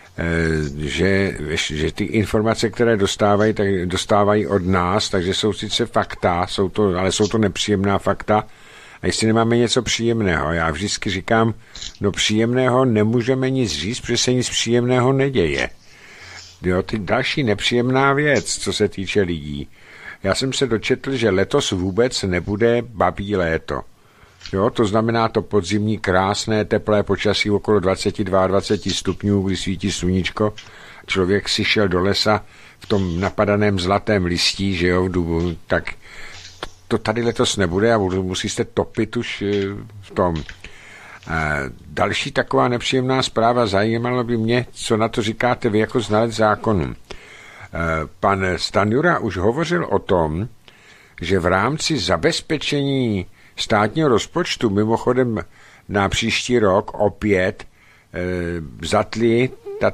že ty informace, které dostávají, tak dostávají od nás, takže jsou sice fakta, ale jsou to nepříjemná fakta. A jestli nemáme něco příjemného, já vždycky říkám, no příjemného nemůžeme nic říct, protože se nic příjemného neděje. Jo, ty další nepříjemná věc, co se týče lidí. Já jsem se dočetl, že letos vůbec nebude babí léto. Jo, to znamená to podzimní krásné teplé počasí okolo 22-20 stupňů, kdy svítí sluníčko. Člověk si šel do lesa v tom napadaném zlatém listí, že jo, v dubu, tak to tady letos nebude a musíte topit už v tom. Další taková nepříjemná zpráva, zajímalo by mě, co na to říkáte vy jako znalec zákonu. Pan Stanjura už hovořil o tom, že v rámci zabezpečení státního rozpočtu, mimochodem na příští rok opět zatli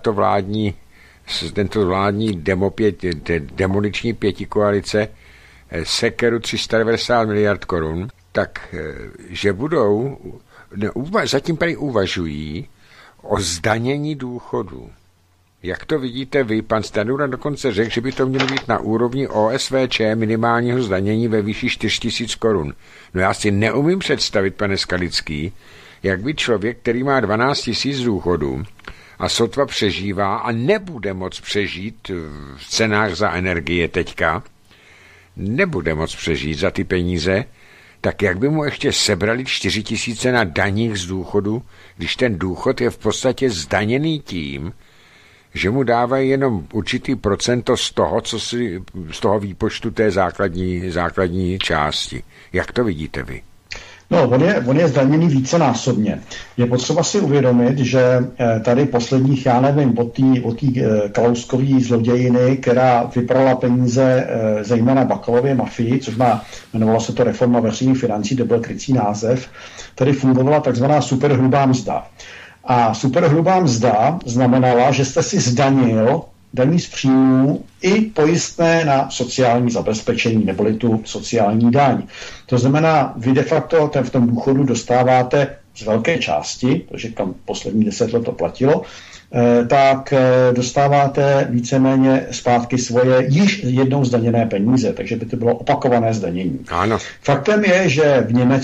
tento vládní demoliční pětikoalice sekeru 390 miliard korun, tak že budou, zatím tady uvažují o zdanění důchodů. Jak to vidíte vy? Pan Stanjura dokonce řekl, že by to mělo být na úrovni OSVČ minimálního zdanění ve výši 4 000 korun. No já si neumím představit, pane Skalický, jak by člověk, který má 12 000 důchodů a sotva přežívá a nebude moc přežít v cenách za energie teďka, nebude moc přežít za ty peníze, tak jak by mu ještě sebrali 4 000 na daních z důchodu, když ten důchod je v podstatě zdaněný tím, že mu dávají jenom určitý procento z toho výpočtu té základní části. Jak to vidíte vy? No, on je zdaněný vícenásobně. Je potřeba si uvědomit, že tady posledních, já nevím, od té Kalouskové zlodějiny, která vyprala peníze zejména Bakalově mafii, což jmenovalo se to reforma veřejných financí, to byl krycí název, tady fungovala takzvaná superhrubá mzda. A superhrubá mzda znamenala, že jste si zdanil daní z příjmů i pojistné na sociální zabezpečení, neboli tu sociální daň. To znamená, vy de facto v tom důchodu dostáváte z velké části, protože tam poslední 10 let to platilo, tak dostáváte víceméně zpátky svoje již jednou zdaněné peníze, takže by to bylo opakované zdanění. Ano. Faktem je, že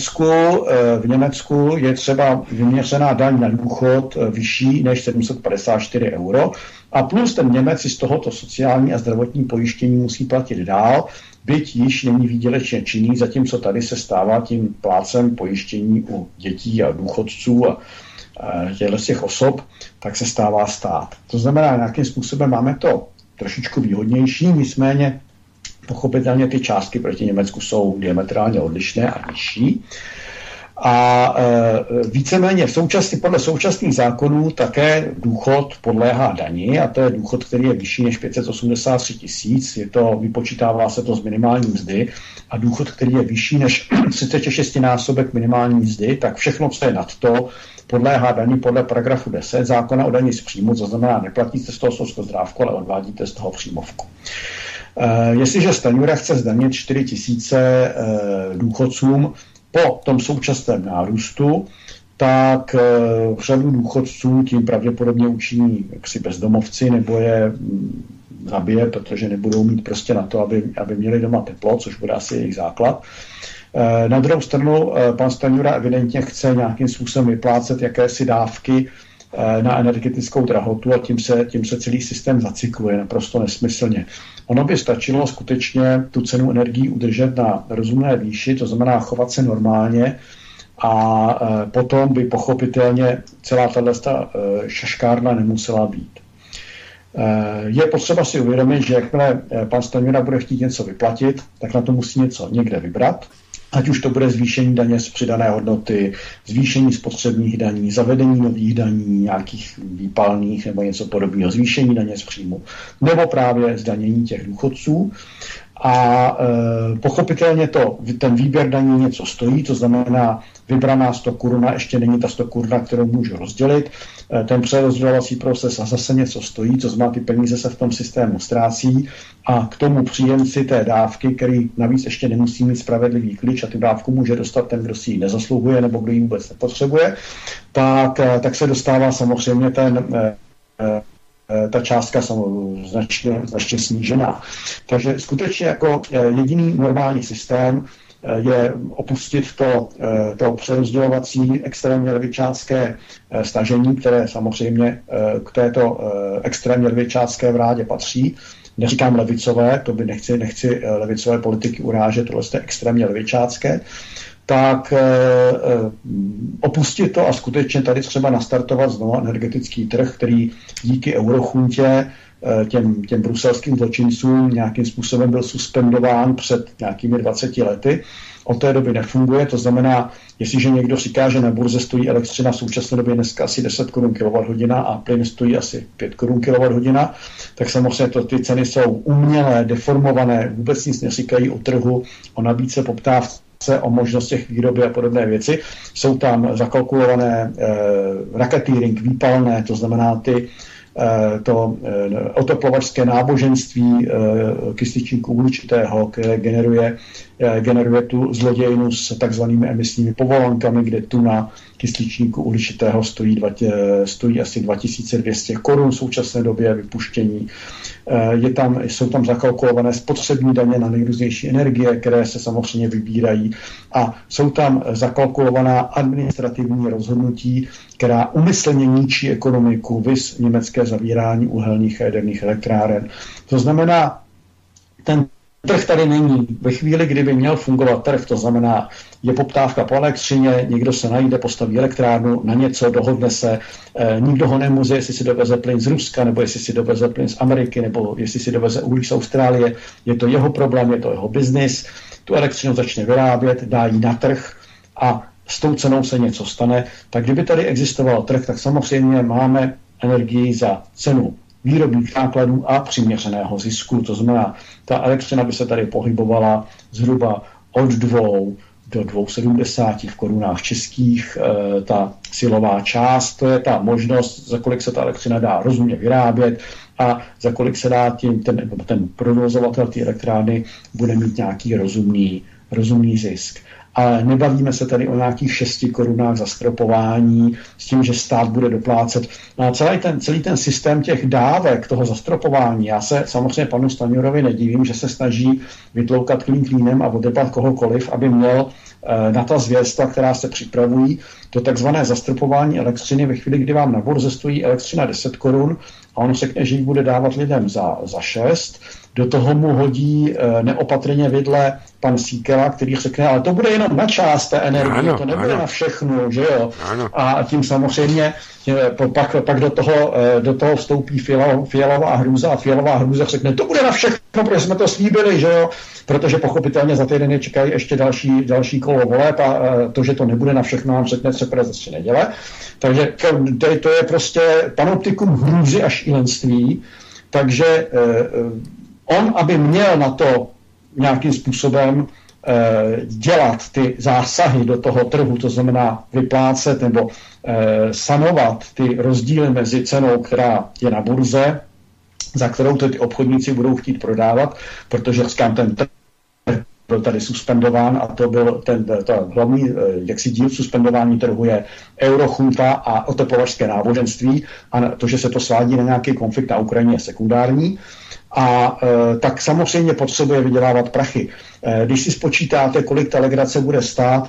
v Německu je třeba vyměřená daň na důchod vyšší než 754 euro a plus ten Němec si z tohoto sociální a zdravotní pojištění musí platit dál, byť již není výdělečně činný, zatímco tady se stává tím plácem pojištění u dětí a důchodců a těch osob, tak se stává stát. To znamená, nějakým způsobem máme to trošičku výhodnější, nicméně pochopitelně ty částky proti Německu jsou diametrálně odlišné a nižší. A víceméně podle současných zákonů také důchod podléhá dani a to je důchod, který je vyšší než 583 000, vypočítává se to z minimální mzdy a důchod, který je vyšší než 36násobek minimální mzdy, tak všechno, co je nad to, podléhá dani podle paragrafu 10 zákona o dani z příjmu, to znamená, neplatíte z toho souskromdrávku, ale odvádíte z toho příjmovku. Jestliže Stanjura chce zdanit 4 000 důchodcům po tom současném nárůstu, tak řadu důchodců tím pravděpodobně učiní jaksi bezdomovci nebo je zabije, protože nebudou mít prostě na to, aby měli doma teplo, což bude asi jejich základ. Na druhou stranu pan Stanjura evidentně chce nějakým způsobem vyplácet jakési dávky na energetickou drahotu a tím se celý systém zacykluje naprosto nesmyslně. Ono by stačilo skutečně tu cenu energií udržet na rozumné výši, to znamená chovat se normálně a potom by pochopitelně celá tato šaškárna nemusela být. Je potřeba si uvědomit, že jakmile pan Stanjura bude chtít něco vyplatit, tak na to musí něco někde vybrat. Ať už to bude zvýšení daně z přidané hodnoty, zvýšení spotřebních daní, zavedení nových daní, nějakých výpalných nebo něco podobného, zvýšení daně z příjmu, nebo právě zdanění těch důchodců. A pochopitelně ten výběr daní něco stojí, to znamená vybraná 100 koruna, ještě není ta 100 koruna, kterou můžu rozdělit. Ten přerozdělovací proces a zase něco stojí, to znamená, ty peníze se v tom systému ztrácí a k tomu příjemci té dávky, který navíc ještě nemusí mít spravedlivý klíč a tu dávku může dostat ten, kdo si ji nezasluhuje nebo kdo ji vůbec nepotřebuje, tak se dostává samozřejmě ta částka značně snížená. Takže skutečně jako jediný normální systém je opustit to přerozdělovací extrémně levičácké stažení, které samozřejmě k této extrémně levičácké vládě patří. Neříkám levicové, to by nechci levicové politiky urážet, tohle je extrémně levičácké, tak opustit to a skutečně tady třeba nastartovat znovu energetický trh, který díky eurochuntě těm bruselským zločincům nějakým způsobem byl suspendován před nějakými 20 lety. Od té doby nefunguje, to znamená, jestliže někdo říká, že na burze stojí elektřina v současné době dneska asi 10 korun kWh a plyn stojí asi 5 korun kWh, tak samozřejmě ty ceny jsou umělé, deformované, vůbec nic neříkají o trhu, o nabídce, poptávce, o možnostech výroby a podobné věci. Jsou tam zakalkulované racketeering, výpalné, to znamená to oteplovačské náboženství kysličníku uhličitého, které generuje tu zlodějnu s takzvanými emisními povolankami, kde tuna kysličníku uhličitého stojí asi 2200 korun v současné době vypuštění. Jsou tam zakalkulované spotřební daně na nejrůznější energie, které se samozřejmě vybírají a jsou tam zakalkulovaná administrativní rozhodnutí, která umyslně ničí ekonomiku, viz německé zavírání uhelných a jaderných elektráren. To znamená, ten trh tady není. Ve chvíli, kdyby měl fungovat trh, to znamená, je poptávka po elektřině, někdo se najde, postaví elektrárnu na něco, dohodne se, nikdo ho nemůže, jestli si doveze plyn z Ruska, nebo jestli si doveze plyn z Ameriky, nebo jestli si doveze uhlí z Austrálie, je to jeho problém, je to jeho biznis, tu elektřinu začne vyrábět, dá ji na trh a s tou cenou se něco stane. Tak kdyby tady existoval trh, tak samozřejmě máme energii za cenu výrobních nákladů a přiměřeného zisku. To znamená, ta elektřina by se tady pohybovala zhruba od 2 do 2,70 v korunách českých, ta silová část, to je ta možnost, za kolik se ta elektřina dá rozumně vyrábět a za kolik se dá ten provozovatel té elektrárny bude mít nějaký rozumný zisk. Ale nebavíme se tady o nějakých 6 korunách zastropování s tím, že stát bude doplácet. A celý ten systém těch dávek, toho zastropování, já se samozřejmě panu Stanjurovi nedivím, že se snaží vytloukat klínem a odepat kohokoliv, aby měl na ta zvěrstva, která se připravují, to takzvané zastropování elektřiny ve chvíli, kdy vám na burze stojí elektřina 10 korun a ono řekne, že ji bude dávat lidem za 6. Do toho mu hodí neopatrně vidle pan Síkela, který řekne, ale to bude jenom na část té energie, to nebude na všechnu, že jo? Ano. A tím samozřejmě pak do toho vstoupí Fialová hrůza a Fialová hrůza řekne, to bude na všechno, protože jsme to slíbili, že jo? Protože pochopitelně za týden je čekají ještě další kolo voleb a to, že to nebude na všechno, nám řekne třeba zase neděle. Takže to je prostě panoptikum hrůzy a šílenství. Takže on, aby měl na to nějakým způsobem dělat ty zásahy do toho trhu, to znamená vyplácet nebo sanovat ty rozdíly mezi cenou, která je na burze, za kterou ty obchodníci budou chtít prodávat, protože říkám, ten trh byl tady suspendován a to byl ta hlavní díl suspendování trhu je eurochunta a oteplovačské náboženství a to, že se to svádí na nějaký konflikt na Ukrajině je sekundární. A tak samozřejmě potřebuje vydělávat prachy. Když si spočítáte, kolik ta legrace bude stát,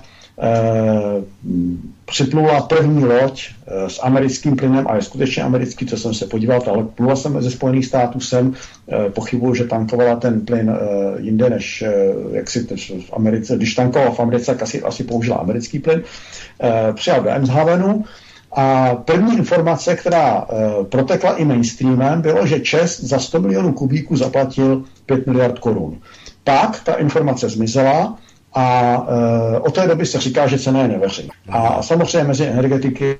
připlula první loď s americkým plynem a je skutečně americký, co jsem se podíval, ale plula jsem ze Spojených států sem, pochybuju, že tankovala ten plyn jinde než v Americe. Když tankovala v Americe, tak asi použila americký plyn. Přijal do Emshavenu. A první informace, která protekla i mainstreamem, bylo, že ČEZ za 100 milionů kubíků zaplatil 5 miliard korun. Pak ta informace zmizela a od té doby se říká, že cena je neveřejná. A samozřejmě mezi energetiky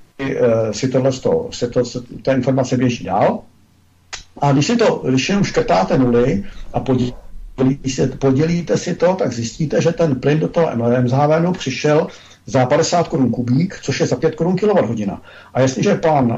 ta informace běží dál. A když jenom škrtáte nuly a podělíte si to, tak zjistíte, že ten plyn do toho Emshavenu přišel za 50 korun kubík, což je za 5 korun kWh. A jestliže pan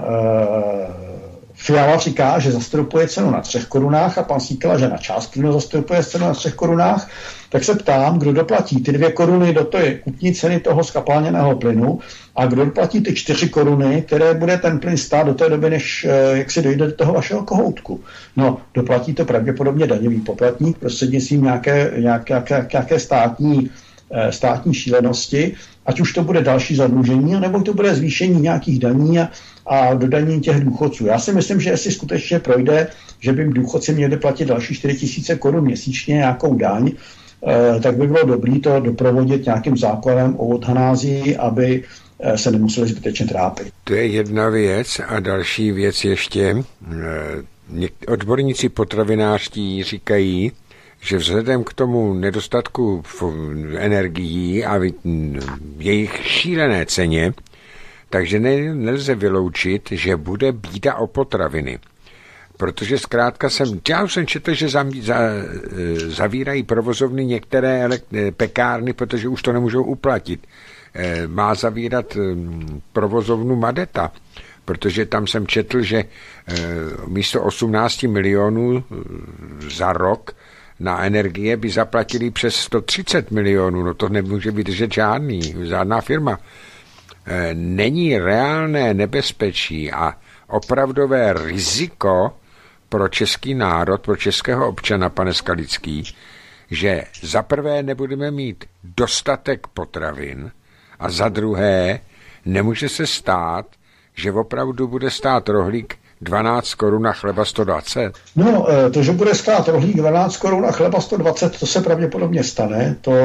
Fiala říká, že zastropuje cenu na 3 korunách a pan Síkela, že na část plynu zastropuje cenu na 3 korunách, tak se ptám, kdo doplatí ty 2 koruny do té kupní ceny toho skapalněného plynu a kdo doplatí ty 4 koruny, které bude ten plyn stát do té doby, než jak si dojde do toho vašeho kohoutku. No, doplatí to pravděpodobně daňový poplatník prostřednictvím nějaké státní šílenosti, ať už to bude další zadlužení, nebo to bude zvýšení nějakých daní a dodaní těch důchodců. Já si myslím, že jestli skutečně projde, že by důchodci měli platit další 4 000 korun měsíčně nějakou daň, tak by bylo dobré to doprovodit nějakým zákonem o eutanázii, aby se nemuseli zbytečně trápit. To je jedna věc a další věc ještě. Odborníci potravinářští říkají, že vzhledem k tomu nedostatku energií a jejich šílené ceně, takže nelze vyloučit, že bude bída o potraviny. Protože zkrátka já už jsem četl, že zavírají provozovny některé pekárny, protože už to nemůžou uplatit. Má zavírat provozovnu Madeta, protože tam jsem četl, že místo 18 milionů za rok na energie by zaplatili přes 130 milionů. No to nemůže vydržet žádná firma. Není reálné nebezpečí a opravdové riziko pro český národ, pro českého občana, pane Skalický, že za prvé nebudeme mít dostatek potravin a za druhé nemůže se stát, že opravdu bude stát rohlík 12 korun a chleba 120? No, to, že bude stát rohlík 12 korun a chleba 120, to se pravděpodobně stane. To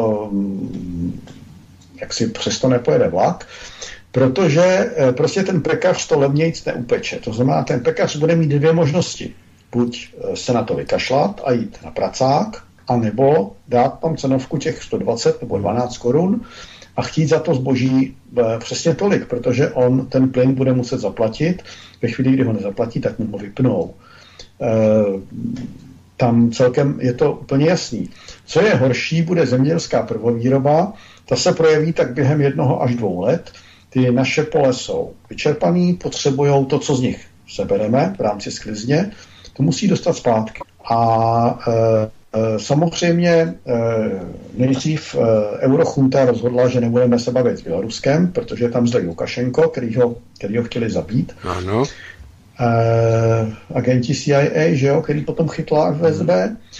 jak si přesto nepojede vlak, protože prostě ten pekař to levnějc neupeče. To znamená, ten pekař bude mít 2 možnosti. Buď se na to vykašlat a jít na pracák, anebo dát tam cenovku těch 120 nebo 12 korun a chtít za to zboží přesně tolik, protože on ten plyn bude muset zaplatit. Ve chvíli, kdy ho nezaplatí, tak mu ho vypnou. tam celkem je to úplně jasný. Co je horší, bude zemědělská prvovýroba, ta se projeví tak během 1 až 2 let. Ty naše pole jsou vyčerpaný, potřebují to, co z nich sebereme v rámci sklizně, to musí dostat zpátky. A samozřejmě nejdřív Eurochunta rozhodla, že nebudeme se bavit s Běloruskem, protože je tam zde Lukašenko, který ho chtěli zabít. Ano. Agenti CIA, že jo, který potom chytla FSB.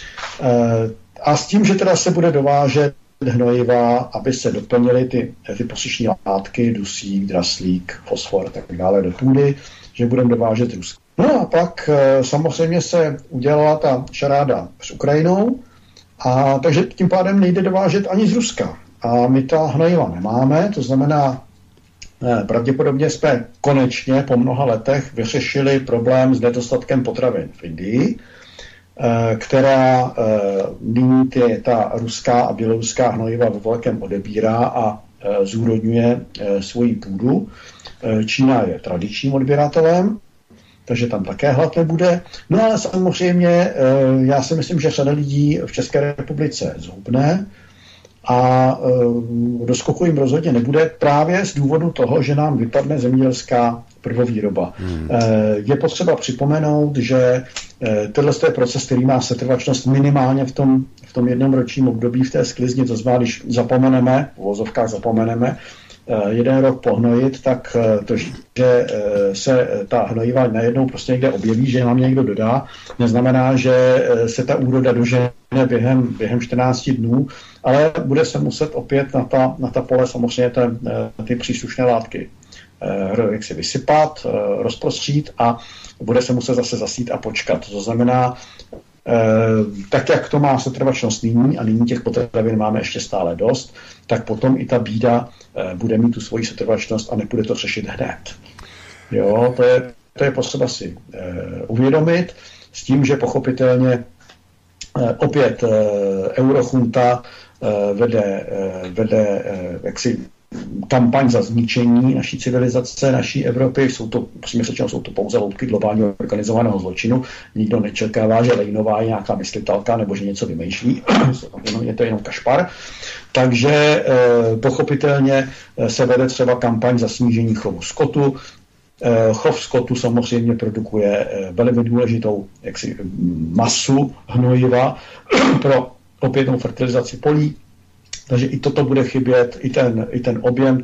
A s tím, že teda se bude dovážet hnojiva, aby se doplnily ty posiční látky, dusík, draslík, fosfor a tak dále do půdy, že budeme dovážet Rusko. No a pak samozřejmě se udělala ta šaráda s Ukrajinou, a takže tím pádem nejde dovážet ani z Ruska. A my ta hnojiva nemáme, to znamená, pravděpodobně jsme konečně po mnoha letech vyřešili problém s nedostatkem potravin v Indii, která nyní ta ruská a běloruská hnojiva ve velkém odebírá a zúrodňuje svoji půdu. Čína je tradičním odběratelem, takže tam také hlad nebude. No ale samozřejmě já si myslím, že řada lidí v České republice zhubne a do skoku jim rozhodně nebude právě z důvodu toho, že nám vypadne zemědělská prvovýroba. Je potřeba připomenout, že tohle je proces, který má setrvačnost minimálně v tom jednoročním období v té sklizni, to znamená, když zapomeneme, v uvozovkách zapomeneme, 1 rok pohnojit, tak to, že se ta hnojiva najednou prostě někde objeví, že nám někdo dodá, neznamená, že se ta úroda dožene během 14 dnů, ale bude se muset opět na ta pole samozřejmě ty příslušné látky jak si vysypat, rozprostřít a bude se muset zase zasít a počkat. To znamená, tak jak to má setrvačnost nyní a nyní těch potravin máme ještě stále dost, tak potom i ta bída bude mít tu svoji setrvačnost a nebude to řešit hned. Jo, to je potřeba si uvědomit s tím, že pochopitelně opět Eurochunta vede jaksi kampaň za zničení naší civilizace, naší Evropy. Jsou to pouze loutky globálního organizovaného zločinu. Nikdo nečekává, že Lejnová je nějaká myslitelka nebo že něco vymýšlí. Je to jenom kašpar. Takže pochopitelně se vede třeba kampaň za snížení chovu skotu. Chov skotu samozřejmě produkuje velmi důležitou masu hnojiva pro opětnou fertilizaci polí. Takže i toto bude chybět, i ten objem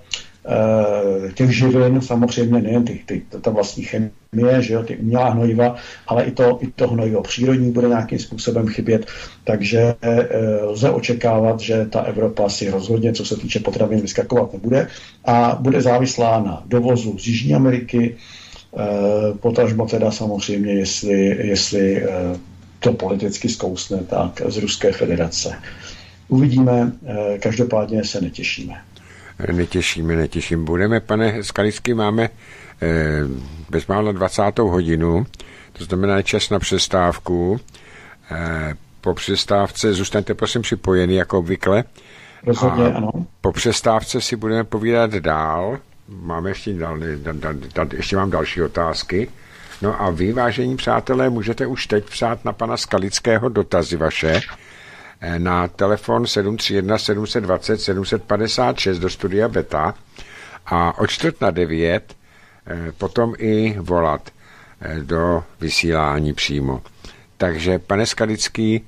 těch živin, samozřejmě nejen ta vlastní chemie, že jo, ty umělá hnojiva, ale i to hnojivo přírodní bude nějakým způsobem chybět. Takže lze očekávat, že ta Evropa si rozhodně, co se týče potravin, vyskakovat nebude a bude závislá na dovozu z Jižní Ameriky, potažmo teda samozřejmě, jestli to politicky zkousne, tak z Ruské federace. Uvidíme, každopádně se netěšíme. Netěšíme. Budeme, pane Skalický, máme bezmála 20. hodinu, to znamená čas na přestávku. Po přestávce zůstaňte prosím připojeni, jako obvykle. Rozhodně, ano. Po přestávce si budeme povídat dál. Máme ještě mám další otázky. No a vy, vážení přátelé, můžete už teď psát na pana Skalického dotazy vaše na telefon 731 720 756 do studia Beta a od 8:45 potom i volat do vysílání přímo. Takže, pane Skalický,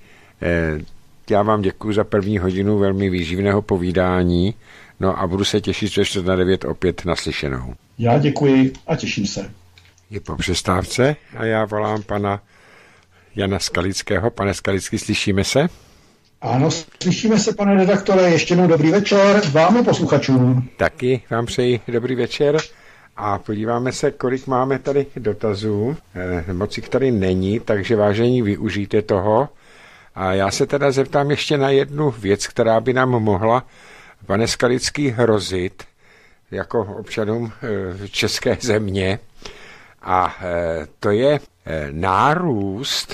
já vám děkuji za první hodinu velmi výživného povídání, no a budu se těšit, že 8:45 opět naslyšenou. Já děkuji a těším se. Je po přestávce a já volám pana Jana Skalického. Pane Skalický, slyšíme se? Ano, slyšíme se, pane redaktore, ještě jednou dobrý večer vám a posluchačům. Taky vám přeji dobrý večer a podíváme se, kolik máme tady dotazů. Moc jich tady není, takže vážení, využijte toho. A já se teda zeptám ještě na jednu věc, která by nám mohla, pane Skalický, hrozit jako občanům české země. A to je nárůst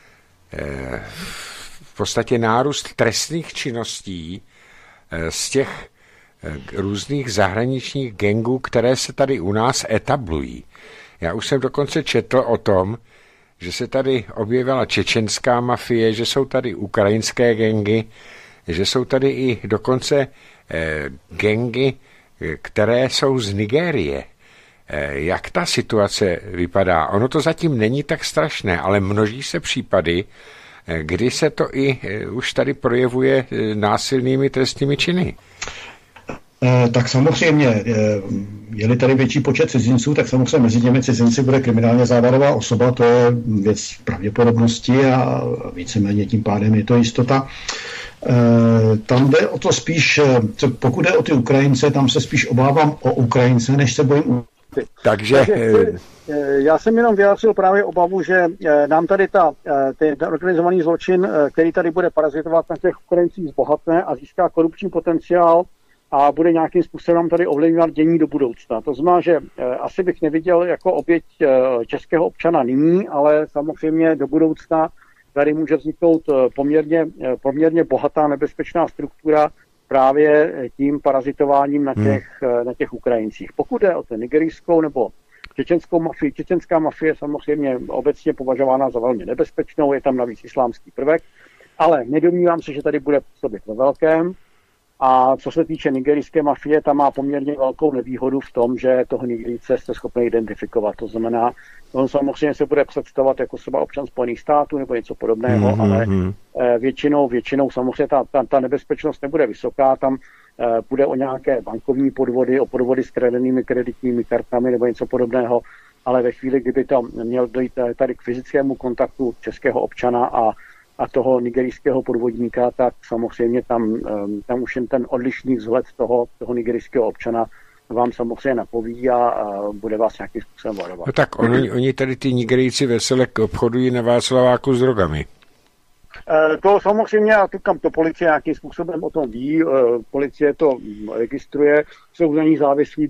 v podstatě nárůst trestných činností z těch různých zahraničních gangů, které se tady u nás etablují. Já už jsem dokonce četl o tom, že se tady objevila čečenská mafie, že jsou tady ukrajinské gangy, že jsou tady i dokonce gangy, které jsou z Nigérie. Jak ta situace vypadá? Ono to zatím není tak strašné, ale množí se případy, kdy se to i už tady projevuje násilnými trestnými činy. Tak samozřejmě, je-li tady větší počet cizinců, tak samozřejmě mezi těmi cizinci bude kriminálně závadová osoba, to je věc pravděpodobnosti a víceméně tím pádem je to jistota. Tam jde o to spíš, pokud jde o ty Ukrajince, tam se spíš obávám o Ukrajince, než se bojím. Takže já jsem jenom vyjádřil právě obavu, že nám tady ten organizovaný zločin, který tady bude parazitovat na těch Ukrajincích, zbohatne a získá korupční potenciál a bude nějakým způsobem tady ovlivňovat dění do budoucna. To znamená, že asi bych neviděl jako oběť českého občana nyní, ale samozřejmě do budoucna tady může vzniknout poměrně bohatá nebezpečná struktura právě tím parazitováním na těch Ukrajincích. Pokud jde o ten nigerijskou nebo čečenskou mafii, čečenská mafie je samozřejmě obecně považována za velmi nebezpečnou, je tam navíc islámský prvek, ale nedomnívám se, že tady bude působit ve velkém. A co se týče nigerijské mafie, ta má poměrně velkou nevýhodu v tom, že toho Nigerijce jste schopni identifikovat. To znamená, on samozřejmě se bude představovat jako třeba občan Spojených států nebo něco podobného, ale většinou samozřejmě ta nebezpečnost nebude vysoká, tam bude o nějaké bankovní podvody, o podvody s kradenými kreditními kartami nebo něco podobného, ale ve chvíli, kdyby to měl dojít tady k fyzickému kontaktu českého občana a toho nigerijského podvodníka, tak samozřejmě tam už jen ten odlišný vzhled toho nigerijského občana vám samozřejmě napoví a bude vás nějakým způsobem varovat. No tak oni tady ty Nigerijci vesele obchodují na Václaváku s drogami. To samozřejmě, a to policie nějakým způsobem o tom ví, policie to registruje, jsou za ní závislí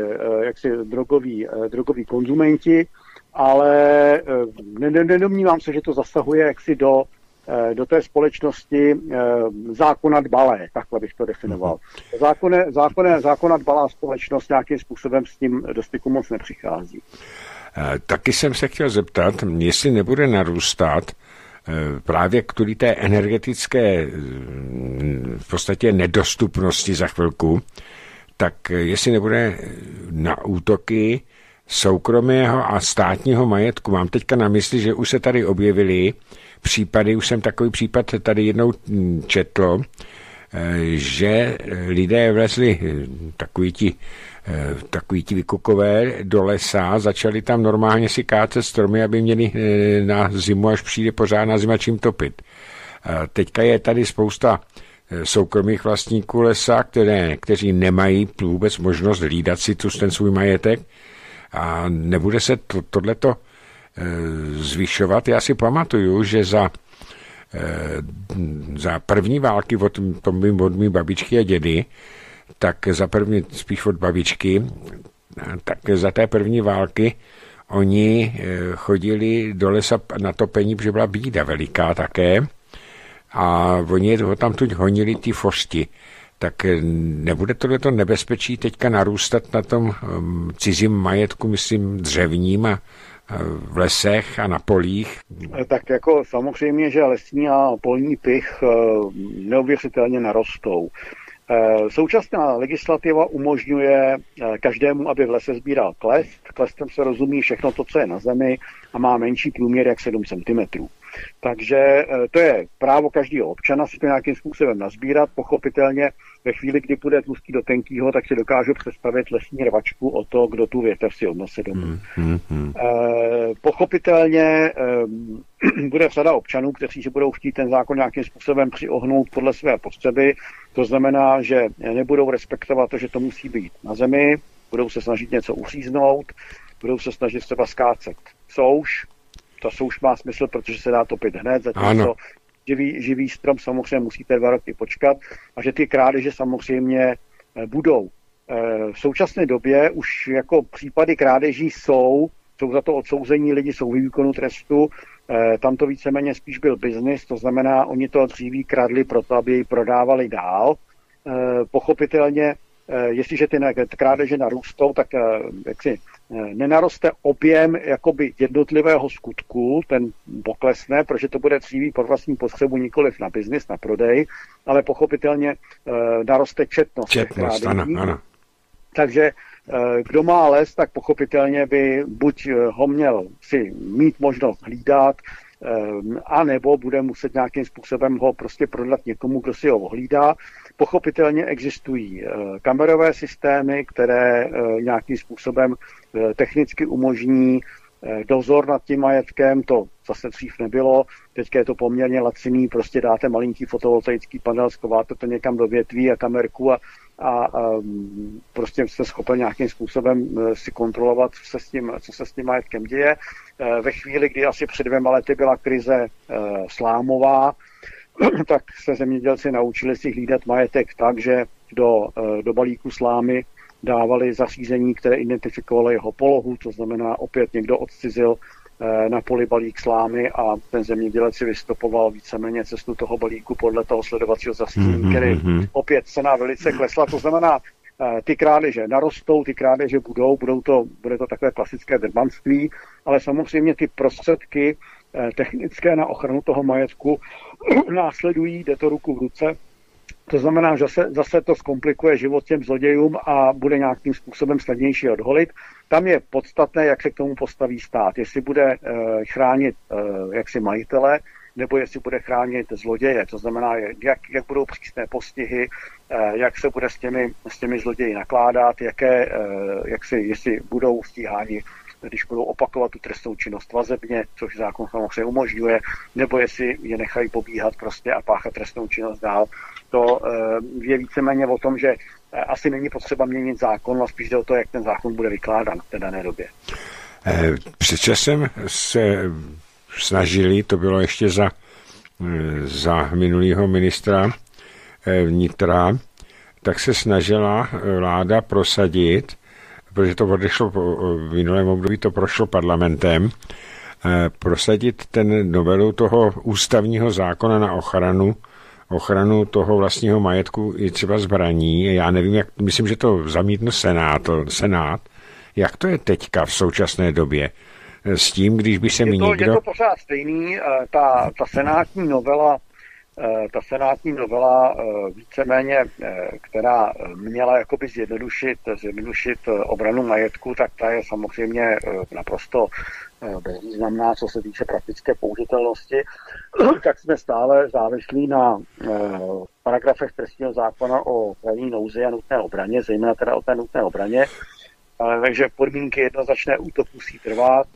drogoví konzumenti, ale nedomnívám se, že to zasahuje jaksi do té společnosti zákona dbalé, takhle bych to definoval. Zákona dbalá společnost nějakým způsobem s tím do styku moc nepřichází. Taky jsem se chtěl zeptat, jestli nebude narůstat právě kvůli té energetické v podstatě nedostupnosti za chvilku, tak jestli nebude na útoky soukromého a státního majetku. Mám teďka na mysli, že už se tady objevily případy, už jsem takový případ tady jednou četl, že lidé vlezli takoví ti vykukové do lesa, začali tam normálně si kácet stromy, aby měli na zimu, až přijde pořádná zima, čím topit. Teďka je tady spousta soukromých vlastníků lesa, kteří nemají vůbec možnost hlídat si ten svůj majetek a nebude se tohleto zvyšovat. Já si pamatuju, že za první války od mý babičky a dědy, tak spíš od babičky, tak za té první války oni chodili do lesa na topení, protože byla bída veliká také a oni ho tam tuď honili ty fošti. Tak nebude tohleto nebezpečí teďka narůstat na tom cizím majetku, myslím dřevním a v lesech a na polích? Tak jako samozřejmě, že lesní a polní pych neuvěřitelně narostou. Současná legislativa umožňuje každému, aby v lese sbíral klest. Klestem se rozumí všechno to, co je na zemi a má menší průměr jak 7 cm. Takže to je právo každého občana si to nějakým způsobem nazbírat. Pochopitelně ve chvíli, kdy půjde tlustý do tenkýho, tak si dokážu představit lesní rvačku o to, kdo tu větev si odnese domů. Pochopitelně bude řada občanů, kteří si budou chtít ten zákon nějakým způsobem přiohnout podle své potřeby. To znamená, že nebudou respektovat to, že to musí být na zemi, budou se snažit něco uříznout, budou se snažit třeba skácet souš. Ta souš má smysl, protože se dá topit hned, zatímco živý strom samozřejmě musíte 2 roky počkat a že ty krádeže samozřejmě budou. V současné době už jako případy krádeží jsou za to odsouzení, lidi jsou ve výkonu trestu, tam to víceméně spíš byl biznis, to znamená, oni to dříví kradli proto, aby ji prodávali dál. Pochopitelně jestliže ty krádeže narůstou, tak jaksi nenaroste objem jakoby jednotlivého skutku, ten poklesne, protože to bude dříví pod vlastní potřebu, nikoliv na biznis, na prodej, ale pochopitelně naroste četnost. Ano. Takže kdo má les, tak pochopitelně by buď ho měl si mít možnost hlídat, a nebo bude muset nějakým způsobem ho prostě prodat někomu, kdo si ho ohlídá. Pochopitelně existují kamerové systémy, které nějakým způsobem technicky umožní dozor nad tím majetkem, to zase dřív nebylo, teďka je to poměrně laciný, prostě dáte malinký fotovoltaický panel, schováte to někam do větví a kamerku a prostě jste schopen nějakým způsobem si kontrolovat, co se s tím majetkem děje. Ve chvíli, kdy asi před 2 lety byla krize slámová, tak se zemědělci naučili si hlídat majetek tak, že do balíku slámy dávali zařízení, které identifikovalo jeho polohu, to znamená opět někdo odcizil na poli balík slámy a ten zemědělec si vystopoval víceméně cestu toho balíku podle toho sledovacího zařízení, který opět cena velice klesla. To znamená, ty krádeže narostou, ty krádeže bude to takové klasické drbanství, ale samozřejmě ty prostředky technické na ochranu toho majetku následují, jde to ruku v ruce. To znamená, že zase to zkomplikuje život těm zlodějům a bude nějakým způsobem snadnější odholit. Tam je podstatné, jak se k tomu postaví stát. Jestli bude chránit jaksi majitele, nebo jestli bude chránit zloděje. To znamená, jak budou přísné postihy, jak se bude s těmi zloději nakládat, jestli budou stíháni, když budou opakovat tu trestnou činnost vazebně, což zákon samozřejmě umožňuje, nebo jestli je nechají pobíhat prostě a páchat trestnou činnost dál. To je víceméně o tom, že asi není potřeba měnit zákon, a spíš jde o to, jak ten zákon bude vykládán v té dané době. Před časem se snažili, to bylo ještě za minulého ministra vnitra, tak se snažila vláda prosadit, protože to odešlo v minulém období, to prošlo parlamentem, prosadit ten novelu toho ústavního zákona na ochranu toho vlastního majetku i třeba zbraní. Já nevím, myslím, že to zamítl Senát. Jak to je teďka v současné době? S tím, když by se mi někdo... Je to pořád stejný. Ta senátní novela víceméně, která měla jakoby zjednodušit obranu majetku, tak ta je samozřejmě naprosto bezvýznamná, co se týče praktické použitelnosti. Tak jsme stále závislí na paragrafech trestního zákona o krajní nouzi a nutné obraně, zejména teda o té nutné obraně. Takže podmínky jednoznačné útok musí trvat,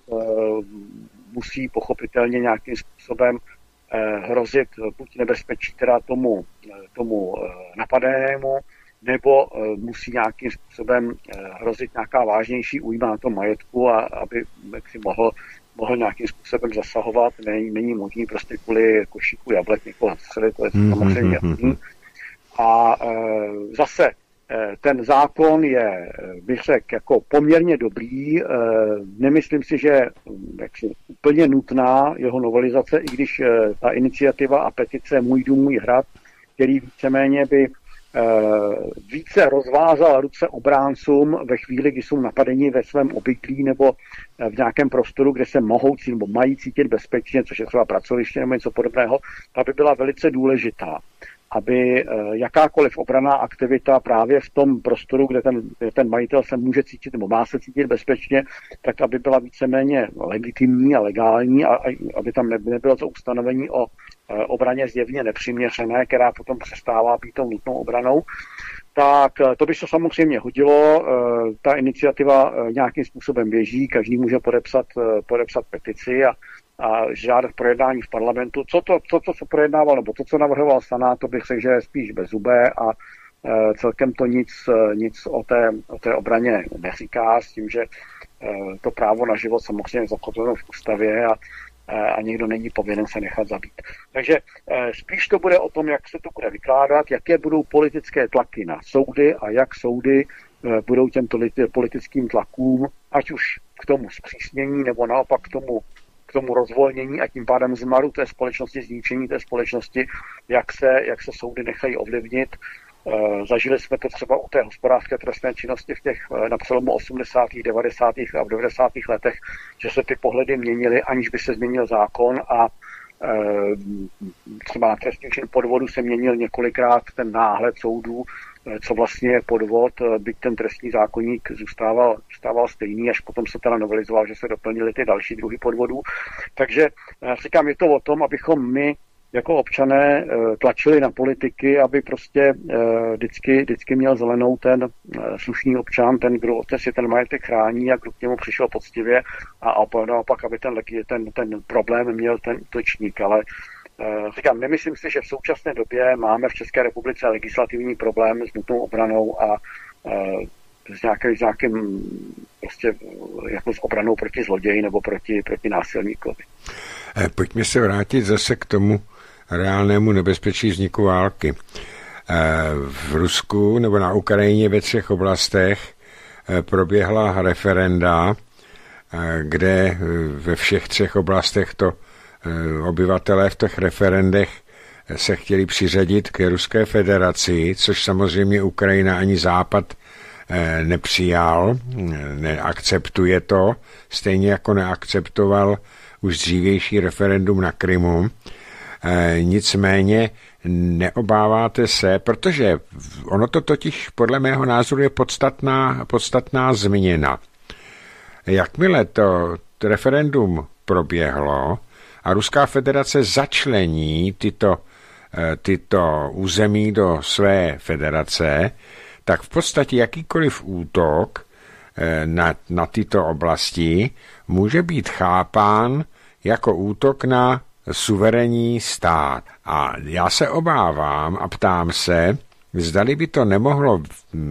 musí pochopitelně nějakým způsobem hrozit buď nebezpečí teda tomu napadenému, nebo musí nějakým způsobem hrozit nějaká vážnější újma na tom majetku, a aby si mohl nějakým způsobem zasahovat. Není možný prostě kvůli košíku jablek někoho střelit, to je samozřejmě jasný. A zase ten zákon je, bych řekl, jako poměrně dobrý. Nemyslím si, že úplně nutná jeho novelizace, i když ta iniciativa a petice Můj dům, můj hrad, který víceméně by více rozvázal ruce obráncům ve chvíli, kdy jsou napadeni ve svém obydlí nebo v nějakém prostoru, kde se mohou nebo mají cítit bezpečně, což je třeba pracoviště nebo něco podobného, aby byla velice důležitá. Aby jakákoliv obranná aktivita právě v tom prostoru, kde ten majitel se může cítit nebo má se cítit bezpečně, tak aby byla víceméně legitimní a legální a aby tam nebylo to ustanovení o obraně zjevně nepřiměřené, která potom přestává být tou nutnou obranou. Tak to by se samozřejmě hodilo. Ta iniciativa nějakým způsobem běží, každý může podepsat petici a žádat projednání v parlamentu. Co se projednával, nebo to, co navrhoval Senát, to bych řekl, že je spíš bezzubé a celkem to nic o té obraně neříká, s tím, že to právo na život samozřejmě zakotveno v ústavě a nikdo není povinen se nechat zabít. Takže spíš to bude o tom, jak se to bude vykládat, jaké budou politické tlaky na soudy a jak soudy budou těmto politickým tlakům, ať už k tomu zpřísnění, nebo naopak k tomu rozvolnění a tím pádem zmaru té společnosti, zničení té společnosti, jak se soudy nechají ovlivnit. Zažili jsme to třeba u té hospodářské trestné činnosti na přelomu 80., 90. a v 90. letech, že se ty pohledy měnily, aniž by se změnil zákon a třeba na trestný čin podvodu se měnil několikrát ten náhled soudů, co vlastně je podvod, byť ten trestní zákoník zůstával stejný, až potom se teda novelizoval, že se doplnily ty další druhy podvodů. Takže říkám, je to o tom, abychom my jako občané tlačili na politiky, aby prostě vždycky měl zelenou ten slušný občan, kdo si ten majetek chrání a kdo k němu přišel poctivě a naopak, aby ten problém měl ten útočník. Ale říkám, nemyslím si, že v současné době máme v České republice legislativní problém s nutnou obranou a s nějakým prostě jako s obranou proti zloději nebo proti násilníkovi. Pojďme se vrátit zase k tomu reálnému nebezpečí vzniku války. V Rusku nebo na Ukrajině ve 3 oblastech proběhla referenda, kde ve všech 3 oblastech obyvatelé v těch referendech se chtěli přiřadit k Ruské federaci, což samozřejmě Ukrajina ani Západ nepřijal, neakceptuje to, stejně jako neakceptoval už dřívější referendum na Krymu. Nicméně neobáváte se, protože ono to totiž podle mého názoru je podstatná změna. Jakmile to referendum proběhlo a Ruská federace začlení tyto území do své federace, tak v podstatě jakýkoliv útok na tyto oblasti může být chápán jako útok na suverénní stát. A já se obávám a ptám se, zdali by to nemohlo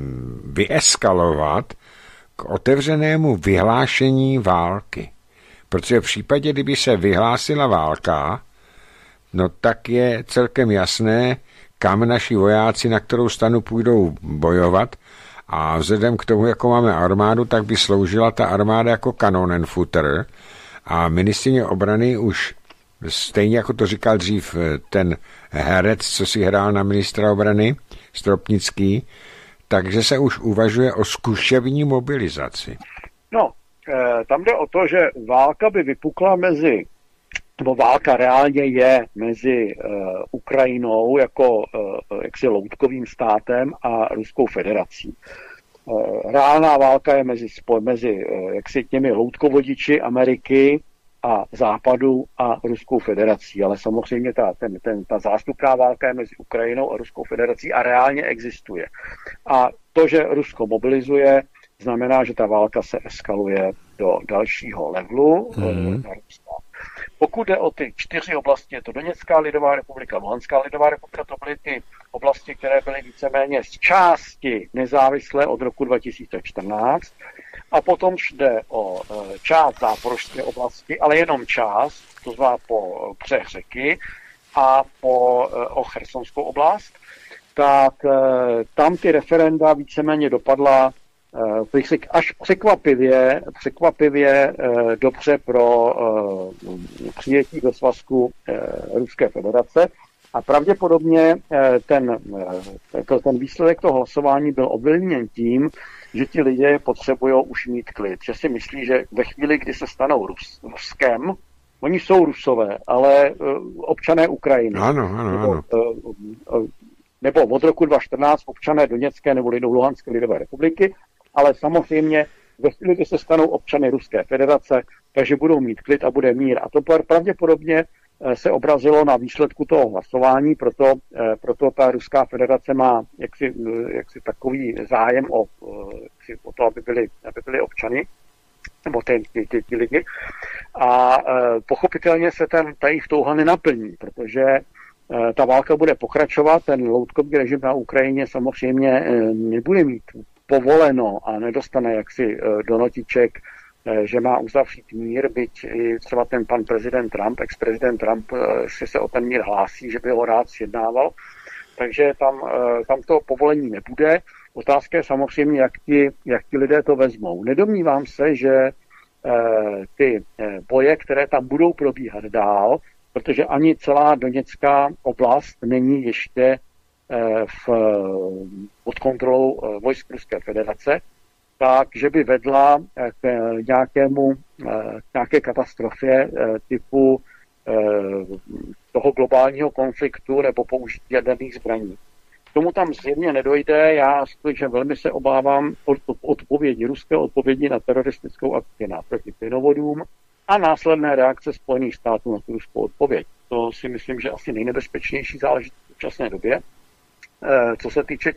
vyeskalovat k otevřenému vyhlášení války. Protože v případě, kdyby se vyhlásila válka, no tak je celkem jasné, kam naši vojáci na kterou stranu půjdou bojovat a vzhledem k tomu, jako máme armádu, tak by sloužila ta armáda jako kanonenfutter a ministryně obrany už stejně jako to říkal dřív ten herec, co si hrál na ministra obrany, Stropnický, takže se už uvažuje o zkušební mobilizaci. No, tam jde o to, že válka by vypukla nebo válka reálně je mezi Ukrajinou jako jaksi loutkovým státem a Ruskou federací. Reálná válka je mezi jaksi těmi loutkovodiči Ameriky a Západu a Ruskou federací, ale samozřejmě ta zástupná válka je mezi Ukrajinou a Ruskou federací a reálně existuje. A to, že Rusko mobilizuje, znamená, že ta válka se eskaluje do dalšího levelu. Pokud jde o ty 4 oblasti, je to Doněcká lidová republika, Luhanská lidová republika, to byly ty oblasti, které byly víceméně z části nezávislé od roku 2014. A potom jde o část záporožské oblasti, ale jenom část, to znamená po břeh řeky a o Chersonskou oblast, tak tam ty referenda víceméně dopadla až překvapivě dobře pro přijetí do svazku Ruské federace. A pravděpodobně ten výsledek toho hlasování byl ovlivněn tím, že ti lidé potřebují už mít klid. Že si myslí, že ve chvíli, kdy se stanou Ruskem, oni jsou Rusové, ale občané Ukrajiny. Ano. Nebo od roku 2014 občané Doněcké nebo Luhanské lidové republiky, ale samozřejmě ve chvíli, kdy se stanou občany Ruské federace, takže budou mít klid a bude mír. A to pravděpodobně se obrazilo na výsledku toho hlasování, proto ta Ruská federace má jaksi takový zájem o to, aby byli občany, nebo ty lidi. A pochopitelně se ta jejich touha nenaplní, protože ta válka bude pokračovat, ten loutkový režim na Ukrajině samozřejmě nebude mít povoleno a nedostane jaksi do notiček, že má uzavřít mír, byť i třeba ten pan prezident Trump, ex-prezident Trump, si se o ten mír hlásí, že by ho rád sjednával. Takže tam to povolení nebude. Otázka je samozřejmě, jak ti lidé to vezmou. Nedomnívám se, že ty boje, které tam budou probíhat dál, protože ani celá Doněcká oblast není ještě pod kontrolou vojsk Ruské federace, takže by vedla k nějaké katastrofě typu toho globálního konfliktu nebo použití jaderných zbraní. K tomu tam zjevně nedojde. Já skutečně velmi se obávám odpovědi ruské odpovědi na teroristickou akci proti plynovodům a následné reakce Spojených států na tu ruskou odpověď. To si myslím, že asi nejnebezpečnější záležitost v současné době. Co se týče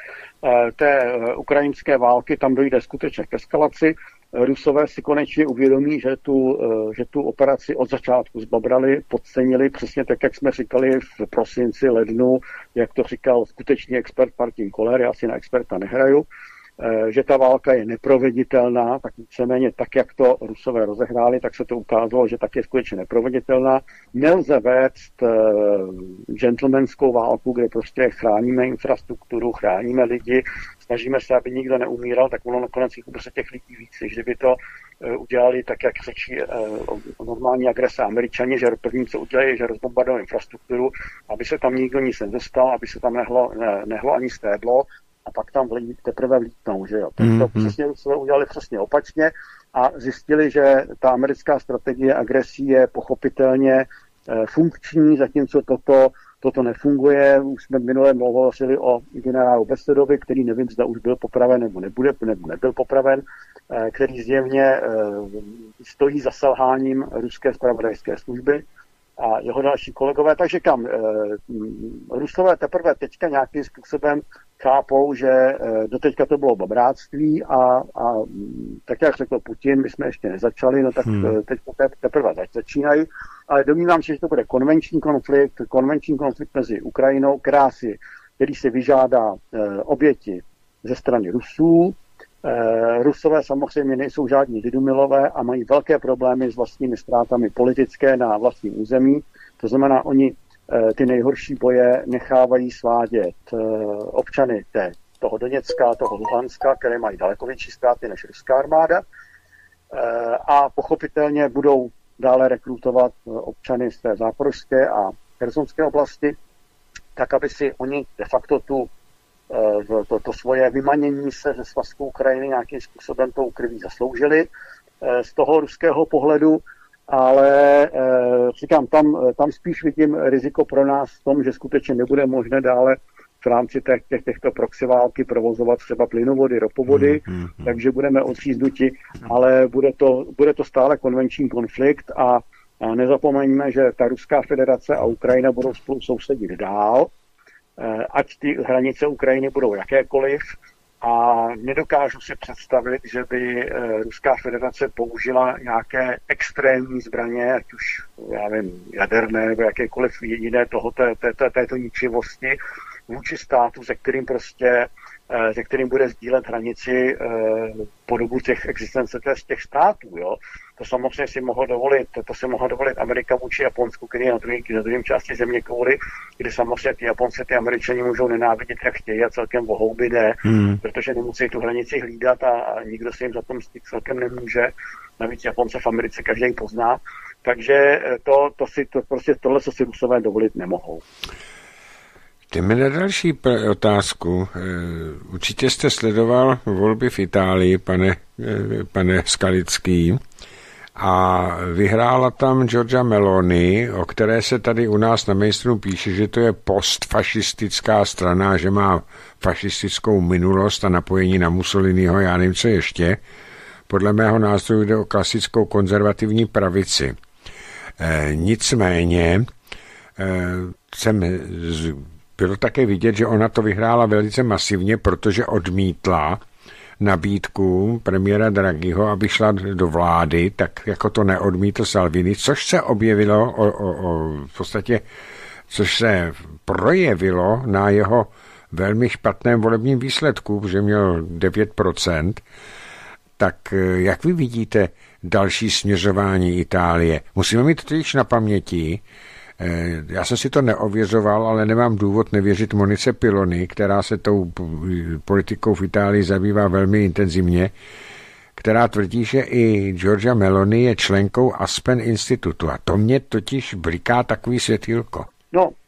té ukrajinské války, tam dojde skutečně k eskalaci. Rusové si konečně uvědomí, že tu operaci od začátku zbabrali, podcenili, přesně tak, jak jsme říkali v prosinci, lednu, jak to říkal skutečný expert Martin Koller, já si na experta nehraju, že ta válka je neproveditelná, tak víceméně tak, jak to Rusové rozehráli, tak se to ukázalo, že tak je skutečně neproveditelná. Nelze vést gentlemanskou válku, kde prostě chráníme infrastrukturu, chráníme lidi, snažíme se, aby nikdo neumíral, tak ono nakonec jich bude těch lidí víc, že by to udělali tak, jak řečí normální agrese Američani, že první, co udělají, že rozbombardují infrastrukturu, aby se tam nikdo nic nedostal, aby se tam nehlo ani stéblo, a pak tam teprve vlítnou, že jo. To přesně jsme udělali přesně opačně a zjistili, že ta americká strategie agresí je pochopitelně funkční, zatímco toto nefunguje. Už jsme minule mluvili o generálu Besedovi, který nevím, zda už byl popraven nebo nebyl popraven, který zjevně stojí za selháním ruské zpravodajské služby a jeho další kolegové. Takže Rusové teprve teďka nějakým způsobem chápou, že doteďka to bylo babráctví a tak, jak řekl Putin, my jsme ještě nezačali, no tak teď teprve začínají, ale domnívám se, že to bude konvenční konflikt mezi Ukrajinou, který si vyžádá oběti ze strany Rusů. Rusové samozřejmě nejsou žádní lidumilové a mají velké problémy s vlastními ztrátami politické na vlastním území. To znamená, oni ty nejhorší boje nechávají svádět občany toho Doněcka, toho Luhanska, které mají daleko větší ztráty než ruská armáda. A pochopitelně budou dále rekrutovat občany z té záporožské a chersonské oblasti, tak aby si oni de facto to svoje vymanění se ze svazku Ukrajiny nějakým způsobem to ukryví zasloužili z toho ruského pohledu, ale říkám, tam spíš vidím riziko pro nás v tom, že skutečně nebude možné dále v rámci těchto proxy války provozovat třeba plynovody, ropovody, takže budeme odříznuti, ale bude to stále konvenční konflikt a nezapomeňme, že ta Ruská federace a Ukrajina budou spolu sousedit dál, ať ty hranice Ukrajiny budou jakékoliv, a nedokážu si představit, že by Ruská federace použila nějaké extrémní zbraně, ať už, já nevím, jaderné nebo jakékoliv jiné této ničivosti vůči státu, se kterým bude sdílet hranici po dobu těch existence z těch států. Jo? To samozřejmě si mohla dovolit Amerika vůči Japonsku, který je na druhém části země kouli, kdy samozřejmě ty Japonci, ty Američani můžou nenávidět, jak chtějí a celkem vohouby jde, protože nemusí tu hranici hlídat a nikdo se jim za to mstít celkem nemůže. Navíc Japonce v Americe každý pozná. Takže tohle, co si Rusové dovolit nemohou. Jdeme na další otázku. Určitě jste sledoval volby v Itálii, pane Skalický, a vyhrála tam Giorgia Meloni, o které se tady u nás na mainstreamu píše, že to je postfašistická strana, že má fašistickou minulost a napojení na Mussoliniho, já nevím, co ještě. Podle mého názoru jde o klasickou konzervativní pravici. Nicméně bylo také vidět, že ona to vyhrála velice masivně, protože odmítla nabídku premiéra Draghiho, aby šla do vlády, tak jako to neodmítl Salvini, což se objevilo v podstatě, což se projevilo na jeho velmi špatném volebním výsledku, že měl 9%. Tak jak vy vidíte další směřování Itálie? Musíme mít totiž na paměti, já jsem si to neověřoval, ale nemám důvod nevěřit Monice Piloni, která se tou politikou v Itálii zabývá velmi intenzivně, která tvrdí, že i Giorgia Meloni je členkou Aspen Institutu. A to mě totiž bliká takový světýlko. No,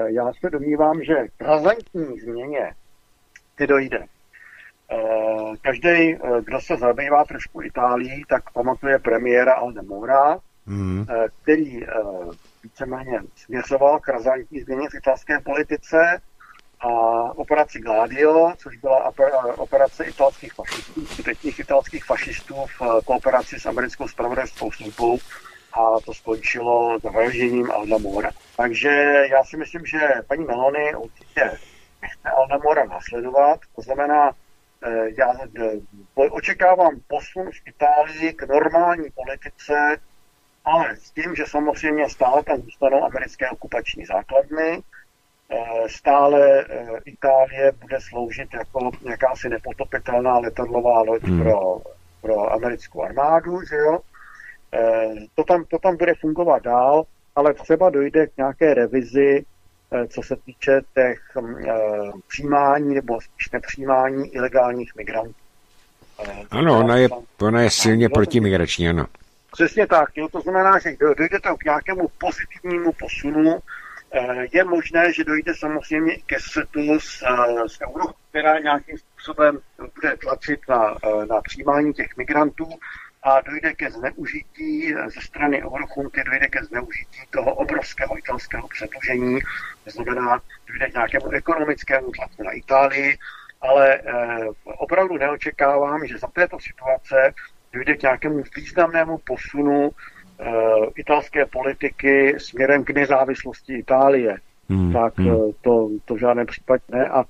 já se domnívám, že k razantní změně dojde. Každý, kdo se zabývá trošku Itálií, tak pamatuje premiéra Aldemora, který víceméně směřoval k razantní změně v italské politice a operaci Gladio, což byla operace italských fašistů, skutečných italských fašistů v kooperaci s americkou zpravodajskou službou, a to skončilo zavražděním Aldemora. Takže já si myslím, že paní Meloni určitě nechce Aldemora následovat, to znamená, já očekávám posun v Itálii k normální politice, ale s tím, že samozřejmě stále tam zůstanou americké okupační základny, stále Itálie bude sloužit jako jakási nepotopitelná letadlová loď pro americkou armádu, že jo? To tam bude fungovat dál, ale třeba dojde k nějaké revizi, co se týče těch přijímání nebo spíš nepřijímání ilegálních migrantů. Ano, ona je silně protimigrační, ano. Přesně tak, jo, to znamená, že dojde tam k nějakému pozitivnímu posunu. Je možné, že dojde samozřejmě i ke střetu s Evropou, která nějakým způsobem bude tlačit na přijímání těch migrantů, a dojde ke zneužití ze strany eurochunty, dojde ke zneužití toho obrovského italského předlužení, to znamená, dojde k nějakému ekonomickému tlaku na Itálii, ale opravdu neočekávám, že za této situace dojde k nějakému významnému posunu italské politiky směrem k nezávislosti Itálie. Tak to v žádném případě ne. A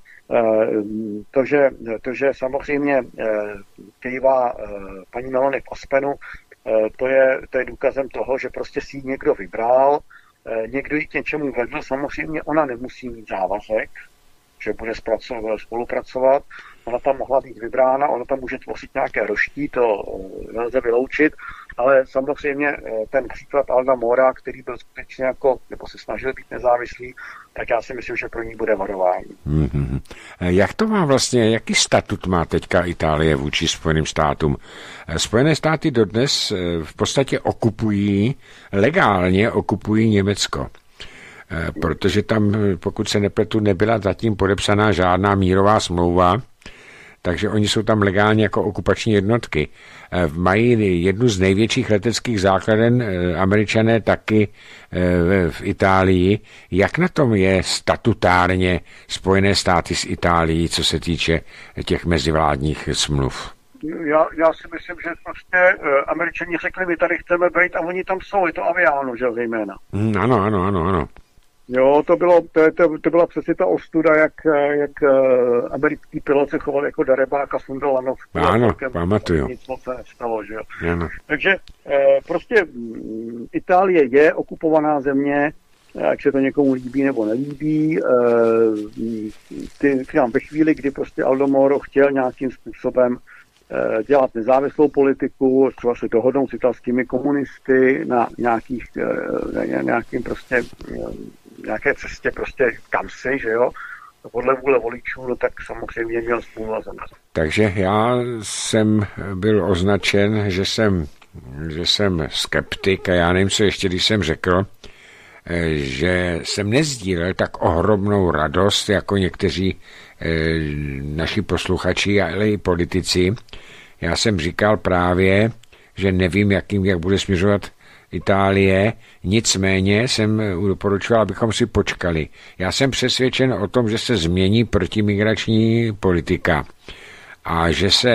to, že samozřejmě kývá paní Meloni k Ospenu, to je důkazem toho, že prostě si ji někdo vybral, někdo ji k něčemu vedl, samozřejmě ona nemusí mít závazek, že bude spolupracovat, ona tam mohla být vybrána, ona tam může tvořit nějaké roští, to nelze vyloučit, ale samozřejmě ten příklad Aldemora, který byl skutečně nebo se snažil být nezávislý, tak já si myslím, že pro ní bude varování. Jak to má vlastně, jaký statut má teďka Itálie vůči Spojeným státům? Spojené státy dodnes v podstatě legálně okupují Německo. Protože tam, pokud se nepletu, nebyla zatím podepsaná žádná mírová smlouva, takže oni jsou tam legálně jako okupační jednotky. Mají jednu z největších leteckých základen Američané taky v Itálii. Jak na tom je statutárně Spojené státy s Itálií, co se týče těch mezivládních smluv? Já si myslím, že prostě Američani řekli, my tady chceme být a oni tam jsou, je to Aviano, že zejména. Ano. Jo, to byla přesně ta ostuda, jak americký pilot se choval jako darebák a sundal lanov. Ano, pamatuju. Nic moc se nestalo, že jo. Ano. Takže prostě Itálie je okupovaná země, jak se to někomu líbí nebo nelíbí. Ve chvíli, kdy prostě Aldemoro chtěl nějakým způsobem dělat nezávislou politiku, třeba se dohodnout s italskými komunisty na nějaké cestě prostě kamsi, že jo, podle vůle voličů, no tak samozřejmě měl smůlu a zemřel. Takže já jsem byl označen, že jsem skeptik a já nevím, co ještě, když jsem řekl, že jsem nezdílel tak ohromnou radost jako někteří naši posluchači, ale i politici. Já jsem říkal právě, že nevím, jak bude směřovat Itálie, nicméně jsem doporučoval, abychom si počkali. Já jsem přesvědčen o tom, že se změní protimigrační politika a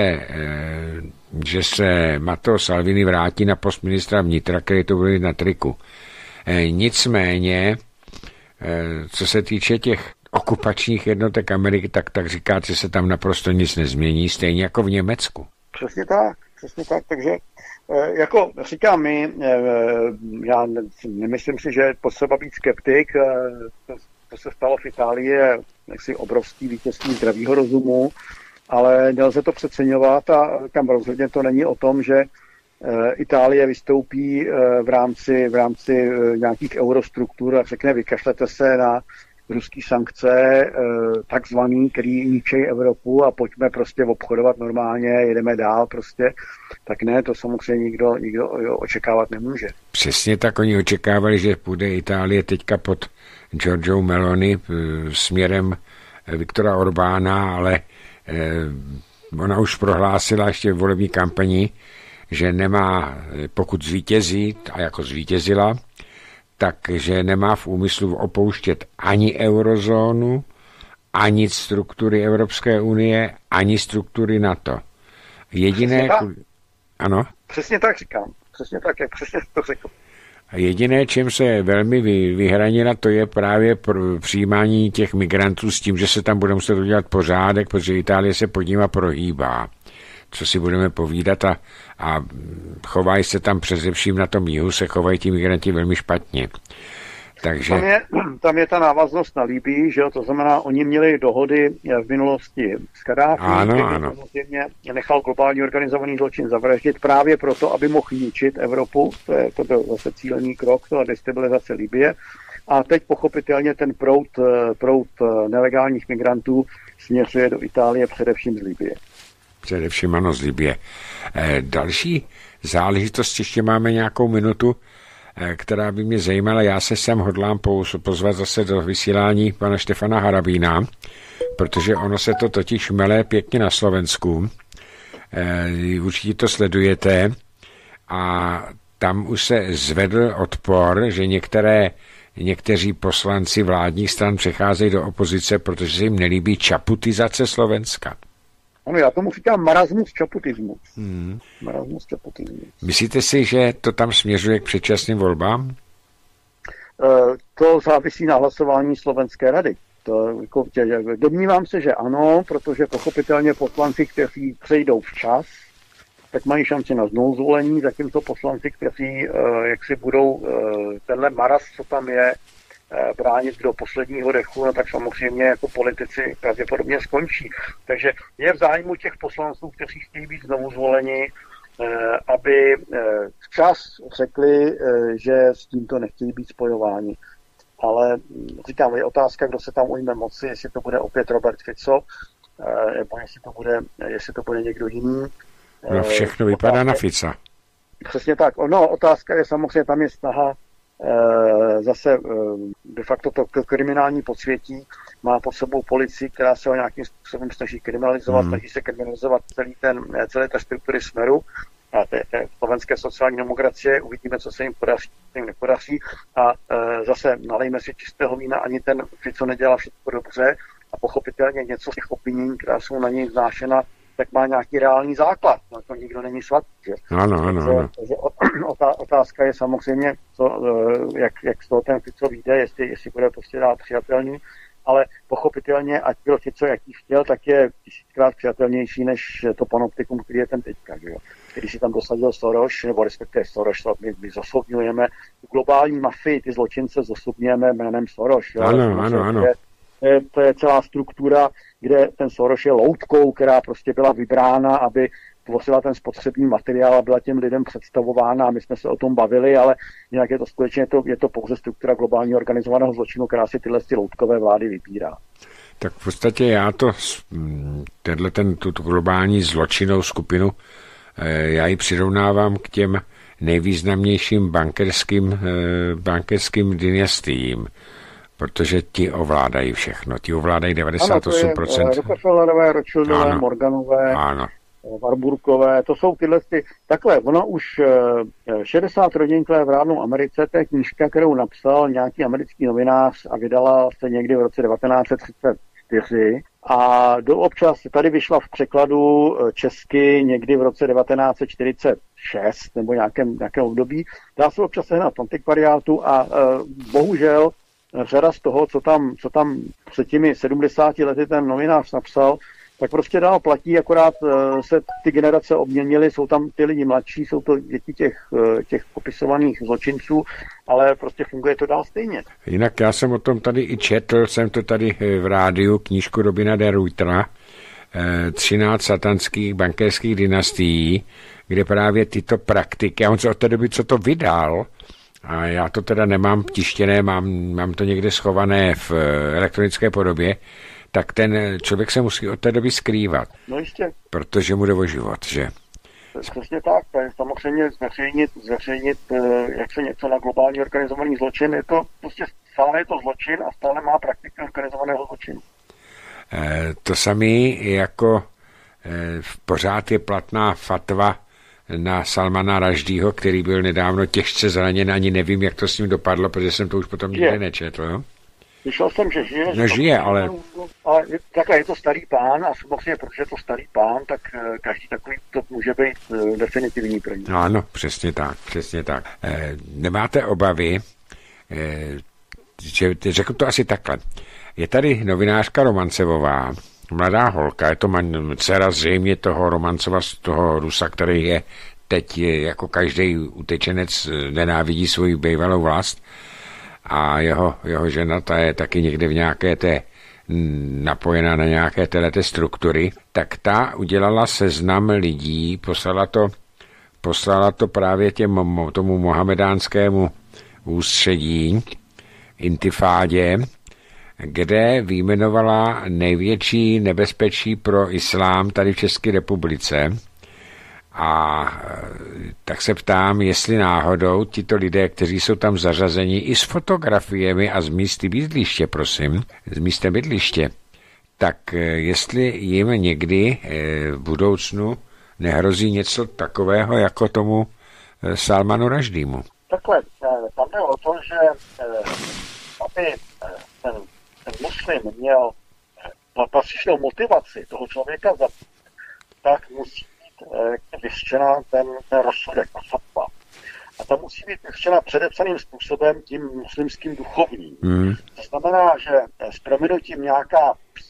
že se Matteo Salvini vrátí na post ministra vnitra, který to bude na triku. Nicméně, co se týče těch okupačních jednotek Ameriky, tak říkáte, že se tam naprosto nic nezmění, stejně jako v Německu. Přesně tak, takže jako říkám já nemyslím si, že je potřeba být skeptik, to se stalo v Itálii, je jaksi obrovský vítězství zdravýho rozumu, ale nelze to přeceňovat a tam rozhodně to není o tom, že Itálie vystoupí v rámci nějakých eurostruktur a řekne, vykašlete se na ruský sankce, takzvaný, který ničí Evropu a pojďme prostě obchodovat normálně, jedeme dál prostě, tak ne, to samozřejmě nikdo očekávat nemůže. Přesně tak, oni očekávali, že půjde Itálie teďka pod Giorgiou Meloni směrem Viktora Orbána, ale ona už prohlásila ještě v volební kampani, že nemá, pokud zvítězí, a jako zvítězila, takže nemá v úmyslu opouštět ani eurozónu, ani struktury Evropské unie, ani struktury NATO. Jediné... Ano? Přesně tak říkám. Přesně tak, jak přesně to řekl. Jediné, čím se velmi vyhranila, to je právě přijímání těch migrantů s tím, že se tam bude muset udělat pořádek, protože Itálie se pod nima prohýbá. Co si budeme povídat a chovají se tam především na tom jihu, se chovají ti migranti velmi špatně. Takže... Tam je ta návaznost na Libyi, že jo? To znamená, oni měli dohody v minulosti s Kaddáfí, ano. Samozřejmě nechal globální organizovaný zločin zavraždit právě proto, aby mohl ničit Evropu. To byl zase cílený krok, to destabilizace Libye. A teď pochopitelně ten proud nelegálních migrantů směřuje do Itálie, především z Libye. Především ano, z Libye. Další záležitost, ještě máme nějakou minutu, která by mě zajímala. Já se sem hodlám pozvat zase do vysílání pana Štefana Harabína, protože ono se to totiž mele pěkně na Slovensku. Určitě to sledujete a tam už se zvedl odpor, že někteří poslanci vládních stran přecházejí do opozice, protože se jim nelíbí čaputizace Slovenska. Ano, já tomu říkám marasmus čaputismus. Marasmus čaputismus. Myslíte si, že to tam směřuje k předčasným volbám? To závisí na hlasování Slovenské rady. Domnívám se, že ano, protože pochopitelně poslanci, kteří přejdou včas, tak mají šanci na znovu zvolení, zatímco poslanci, kteří jaksi budou tenhle maras, co tam je, bránit do posledního dechu, no tak samozřejmě jako politici pravděpodobně skončí. Takže je v zájmu těch poslanců, kteří chtějí být znovu zvoleni, aby včas řekli, že s tímto nechtějí být spojováni. Ale říkám, je otázka, kdo se tam ujme moci, jestli to bude opět Robert Fico, nebo jestli to bude někdo jiný. No všechno vypadá na Fica. Přesně tak. No, otázka je samozřejmě, tam je snaha zase de facto to kriminální podsvětí má pod sebou policii, která se ho nějakým způsobem snaží kriminalizovat, snaží se kriminalizovat celé té struktury Smeru a té slovenské sociální demokracie. Uvidíme, co se jim podaří, co jim nepodaří a zase nalejme si čistého vína, ani ten Fico nedělá všechno dobře a pochopitelně něco z těch obvinění, která jsou na něj vznášena, tak má nějaký reálný základ. No, to nikdo není svatý. Ano. Otázka je samozřejmě, jak z toho ten Fico vyjde, jestli bude prostě dál přijatelný, ale pochopitelně, ať byl Fico jaký chtěl, tak je tisíckrát přijatelnější než to panoptikum, který je ten teďka. Že jo? Když si tam dosadil Soros, nebo respektive Soros, my zosobňujeme globální mafii, ty zločince zosobňujeme jménem Soros. Jo? Ano. To je celá struktura, kde ten Soros je loutkou, která prostě byla vybrána, aby tvořila ten spotřební materiál a byla těm lidem představována a my jsme se o tom bavili, ale jinak je to skutečně je to pouze struktura globálního organizovaného zločinu, která si tyhle loutkové vlády vybírá. Tak v podstatě já tu globální zločinnou skupinu, já ji přirovnávám k těm nejvýznamnějším bankerským dynastiím, protože ti ovládají všechno. Ti ovládají 98%. Ano, to je Rockefellerové, Rothschildové, Morganové, Warburgové, to jsou tyhle takhle, ono už 60 rodin, které vládnou Americe, to je knížka, kterou napsal nějaký americký novinář a vydala se někdy v roce 1934 a občas tady vyšla v překladu česky někdy v roce 1946 nebo nějakém období. Dá se občas sehnat v antikvariátu a bohužel řada z toho, co tam před těmi 70 lety ten novinář napsal, tak prostě dál platí, akorát se ty generace obměnily, jsou tam ty lidi mladší, jsou to děti těch popisovaných zločinců, ale prostě funguje to dál stejně. Jinak já jsem o tom tady i četl, jsem to tady v rádiu, knížku Robina de Ruitera, 13 satanských bankerských dynastií, kde právě tyto praktiky, a on se od té doby, co to vydal, a já to teda nemám tištěné, mám to někde schované v elektronické podobě, tak ten člověk se musí od té doby skrývat. No jistě. Protože mu jde o život, že? Přesně tak, to je samozřejmě zveřejnit jak se něco na globální organizovaný zločin, je to prostě stále je to zločin a stále má praktiku organizovaného zločinu. To samé jako pořád je platná fatva na Salmana Raždího, který byl nedávno těžce zraněn, ani nevím, jak to s ním dopadlo, protože jsem to už potom nikdy nečetl. Jo? Slyšel jsem, že žije. No žije, ale takhle je to starý pán a samozřejmě, protože je to starý pán, tak každý takový to může být definitivní pro něj. Ano, přesně tak. Nemáte obavy, že řeknu to asi takhle. Je tady novinářka Romancevová, mladá holka, je to dcera zřejmě toho Romancova, toho Rusa, který je teď jako každý utečenec nenávidí svoji bývalou vlast a jeho žena, ta je taky někde v nějaké té napojená na nějaké téhleté struktury, tak ta udělala seznam lidí, poslala to právě tomu mohamedánskému ústředí, intifádě, kde vyjmenovala největší nebezpečí pro islám tady v České republice. A tak se ptám, jestli náhodou tito lidé, kteří jsou tam zařazeni i s fotografiemi a z místy bydliště, prosím, z místa bydliště, tak jestli jim někdy v budoucnu nehrozí něco takového jako tomu Salmanu Raždímu. Takhle, tam jde o to, že aby ten muslim měl patřičnou motivaci toho člověka zabít, tak musí být vyřčena ten rozsudek, ta fatva. A ta musí být vyřčena předepsaným způsobem tím muslimským duchovním. To znamená, že s prominutím nějaká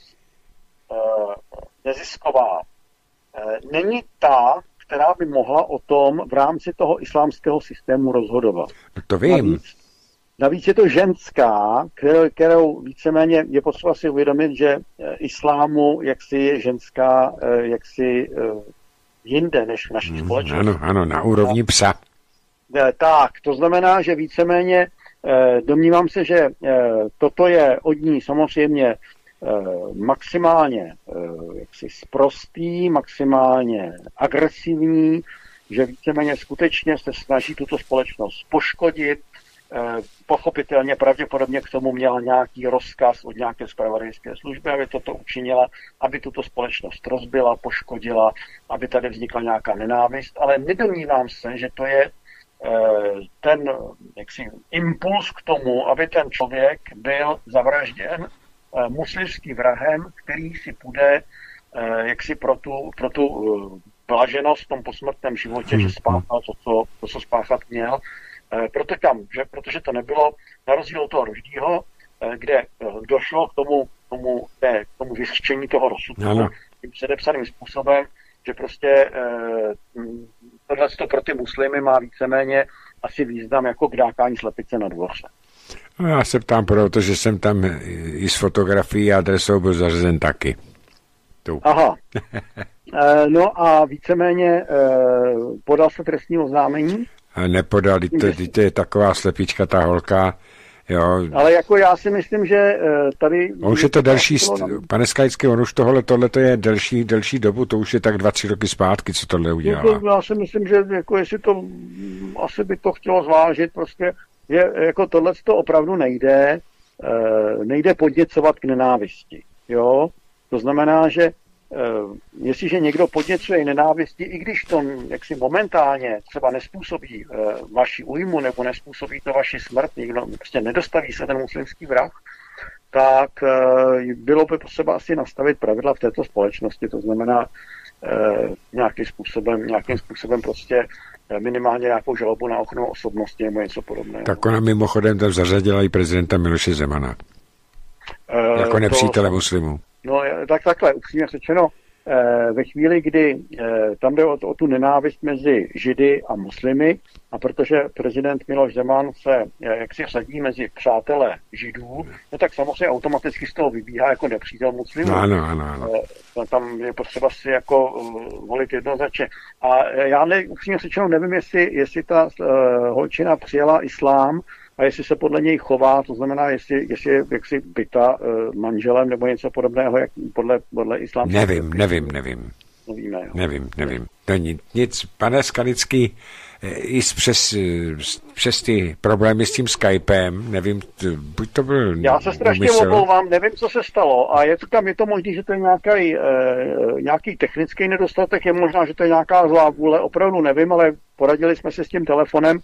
nezisková není ta, která by mohla o tom v rámci toho islámského systému rozhodovat. To vím. Navíc je to ženská, kterou víceméně je potřeba si uvědomit, že islámu jaksi je ženská jaksi jinde než v naší společnosti. Ano, na úrovni psa. Tak, to znamená, že víceméně domnívám se, že toto je od ní samozřejmě maximálně jaksi sprostý, maximálně agresivní, že víceméně skutečně se snaží tuto společnost poškodit. Pochopitelně pravděpodobně k tomu měla nějaký rozkaz od nějaké zpravodajské služby, aby toto učinila, aby tuto společnost rozbila, poškodila, aby tady vznikla nějaká nenávist, ale nedomnívám se, že to je ten jaksi impuls k tomu, aby ten člověk byl zavražděn muslimským vrahem, který si půjde jaksi pro tu blaženost v tom posmrtném životě, že spáchal to, co spáchat měl. Protože to nebylo na rozdíl od toho Ruždího, kde došlo k tomu vyřčení toho rozsudku tím předepsaným způsobem, že prostě tohle pro ty muslimy má víceméně asi význam jako kdákání slepice na dvoře. No, já se ptám, protože jsem tam i s fotografií a adresou byl zařazen taky. Aha. No a víceméně podal se trestní oznámení? Nepodal, to je taková slepička, ta holka, jo. Ale jako já si myslím, že tady... Už je to delší, pane Skalický, on už tohleto je delší dobu, to už je tak 2-3 roky zpátky, co tohle udělala. Já si myslím, že jako jestli to, asi by to chtělo zvážit, prostě je, jako tohleto opravdu nejde podněcovat k nenávisti, jo. To znamená, že jestliže někdo podněcuje nenávisti, i když to jaksi momentálně třeba nespůsobí vaši újmu nebo nespůsobí to vaši smrt, někdo prostě nedostaví se ten muslimský vrah, tak bylo by potřeba asi nastavit pravidla v této společnosti, to znamená nějakým způsobem prostě minimálně nějakou žalobu na ochranu osobnosti nebo něco podobného. Tak ona mimochodem tam zařadila i prezidenta Miloše Zemana. Jako nepřítele muslimů. No takhle, upřímně řečeno, ve chvíli, kdy tam jde o tu nenávist mezi Židy a muslimy, a protože prezident Miloš Zeman se jaksi řadí mezi přátelé Židů, no tak samozřejmě automaticky z toho vybíhá jako nepřítel muslimů. Ano. Tam je potřeba si jako volit jednoznačně. A já upřímně řečeno nevím, jestli ta holčina přijala islám, a jestli se podle něj chová, to znamená, jestli je jaksi byta manželem nebo něco podobného, jak podle islámského. Nevím. Mluvíme, jo. Nevím. To nic, pane Skalický, i přes ty problémy s tím Skypem, nevím, buď to byl Já se strašně omlouvám, nevím, co se stalo a je to možný, že to je nějaký technický nedostatek, je možná, že to je nějaká zlá vůle, opravdu nevím, ale poradili jsme se s tím telefonem.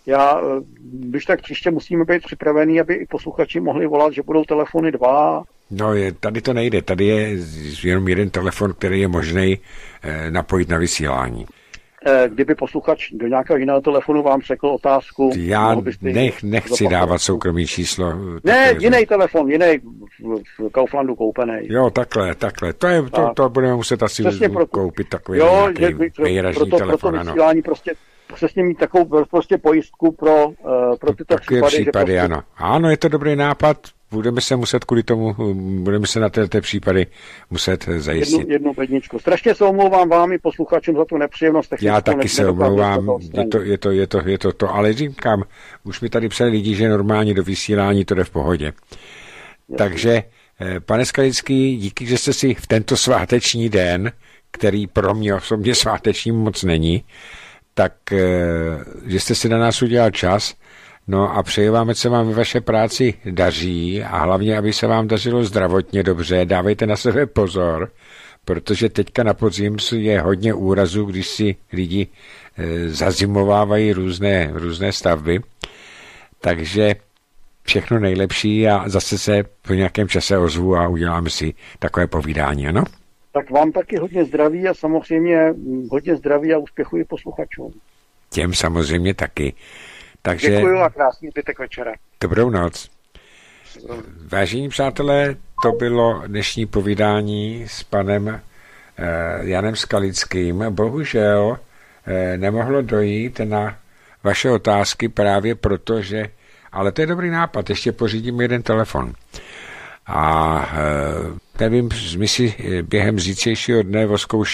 Když tak příště musíme být připravení, aby i posluchači mohli volat, že budou telefony 2. No, tady to nejde, tady je jenom jeden telefon, který je možný napojit na vysílání. Kdyby posluchač do nějakého jiného telefonu vám řekl otázku... Já nechci dávat soukromý číslo. Ne, jiný telefon, jiný v Kauflandu koupený. Jo, takhle. To budeme muset asi koupit takový nejražný telefon. Proto vysílání přesně mít takovou prostě pojistku pro tyto případy. Ano. Ano, je to dobrý nápad. Budeme se na té případy muset zajistit. Jednu bedničku. Strašně se omlouvám vám i posluchačům za tu nepříjemnost. Já taky se omlouvám, je to, ale říkám, už mi tady psali lidi, že normálně do vysílání to jde v pohodě. Jasně. Takže, pane Skalický, díky, že jste si v tento sváteční den, který pro mě osobně sváteční moc není, tak, že jste si na nás udělal čas. No a přeji vám, ať se vám ve vaše práci daří a hlavně, aby se vám dařilo zdravotně dobře. Dávejte na sebe pozor, protože teďka na podzim je hodně úrazů, když si lidi zazimovávají různé stavby. Takže všechno nejlepší a zase se po nějakém čase ozvu a uděláme si takové povídání, ano? Tak vám taky hodně zdraví a samozřejmě hodně zdraví a úspěchu i posluchačům. Těm samozřejmě taky. Takže děkuju a krásný zbytek večera. Dobrou noc. Vážení přátelé, to bylo dnešní povídání s panem Janem Skalickým. Bohužel nemohlo dojít na vaše otázky právě proto, že... Ale to je dobrý nápad, ještě pořídím jeden telefon. A nevím, my si během zítřejšího dne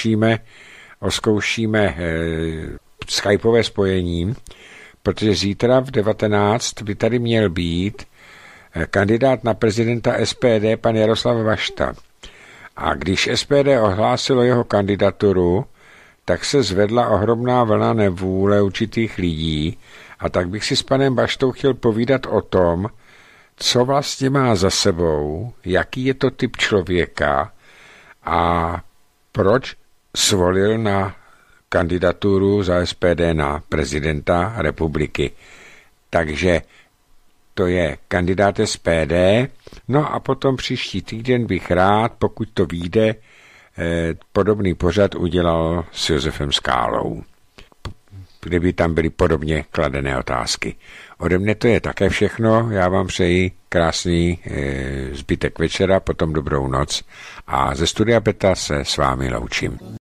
oskoušíme skypové spojení, protože zítra v 19 by tady měl být kandidát na prezidenta SPD pan Jaroslav Bašta. A když SPD ohlásilo jeho kandidaturu, tak se zvedla ohromná vlna nevůle určitých lidí a tak bych si s panem Baštou chtěl povídat o tom, co vlastně má za sebou, jaký je to typ člověka a proč svolil na kandidaturu za SPD na prezidenta republiky. Takže to je kandidát SPD. No a potom příští týden bych rád, pokud to vyjde, podobný pořad udělal s Josefem Skálou, kdyby tam byly podobně kladené otázky. Ode mne to je také všechno. Já vám přeji krásný zbytek večera, potom dobrou noc a ze studia Beta se s vámi loučím.